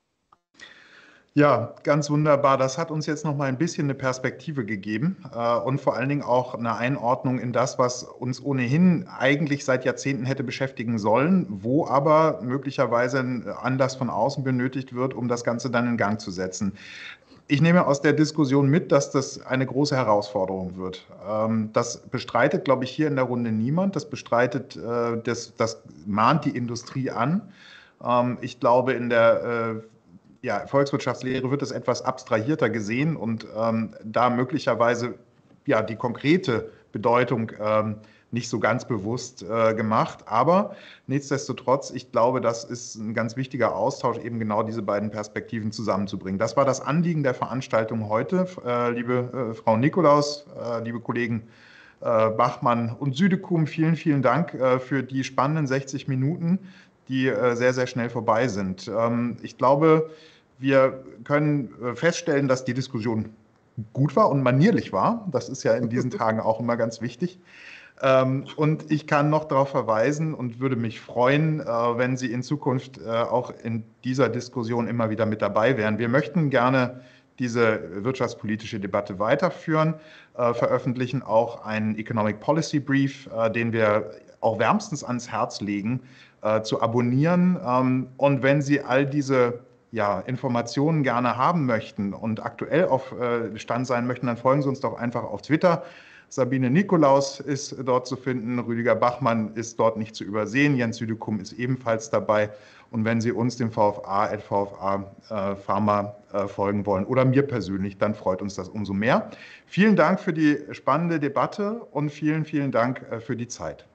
Ja, ganz wunderbar. Das hat uns jetzt noch mal ein bisschen eine Perspektive gegeben äh, und vor allen Dingen auch eine Einordnung in das, was uns ohnehin eigentlich seit Jahrzehnten hätte beschäftigen sollen, wo aber möglicherweise ein Anlass von außen benötigt wird, um das Ganze dann in Gang zu setzen. Ich nehme aus der Diskussion mit, dass das eine große Herausforderung wird. Ähm, das bestreitet, glaube ich, hier in der Runde niemand. Das bestreitet, äh, das, das mahnt die Industrie an. Ähm, ich glaube, in der äh, Ja, Volkswirtschaftslehre wird es etwas abstrahierter gesehen und ähm, da möglicherweise ja, die konkrete Bedeutung ähm, nicht so ganz bewusst äh, gemacht. Aber nichtsdestotrotz, ich glaube, das ist ein ganz wichtiger Austausch, eben genau diese beiden Perspektiven zusammenzubringen. Das war das Anliegen der Veranstaltung heute. Äh, liebe äh, Frau Nikolaus, äh, liebe Kollegen äh, Bachmann und Südekum, vielen, vielen Dank äh, für die spannenden sechzig Minuten, die äh, sehr, sehr schnell vorbei sind. Ähm, ich glaube, wir können feststellen, dass die Diskussion gut war und manierlich war. Das ist ja in diesen Tagen auch immer ganz wichtig. Und ich kann noch darauf verweisen und würde mich freuen, wenn Sie in Zukunft auch in dieser Diskussion immer wieder mit dabei wären. Wir möchten gerne diese wirtschaftspolitische Debatte weiterführen, äh, veröffentlichen auch einen Economic Policy Brief, äh, den wir auch wärmstens ans Herz legen, äh, zu abonnieren. Ähm, und wenn Sie all diese ja, Informationen gerne haben möchten und aktuell auf äh, Stand sein möchten, dann folgen Sie uns doch einfach auf Twitter. Sabine Nikolaus ist dort zu finden, Rüdiger Bachmann ist dort nicht zu übersehen, Jens Südekum ist ebenfalls dabei. Und wenn Sie uns, dem V F A, at V F A äh, Pharma, äh, folgen wollen oder mir persönlich, dann freut uns das umso mehr. Vielen Dank für die spannende Debatte und vielen, vielen Dank äh, für die Zeit.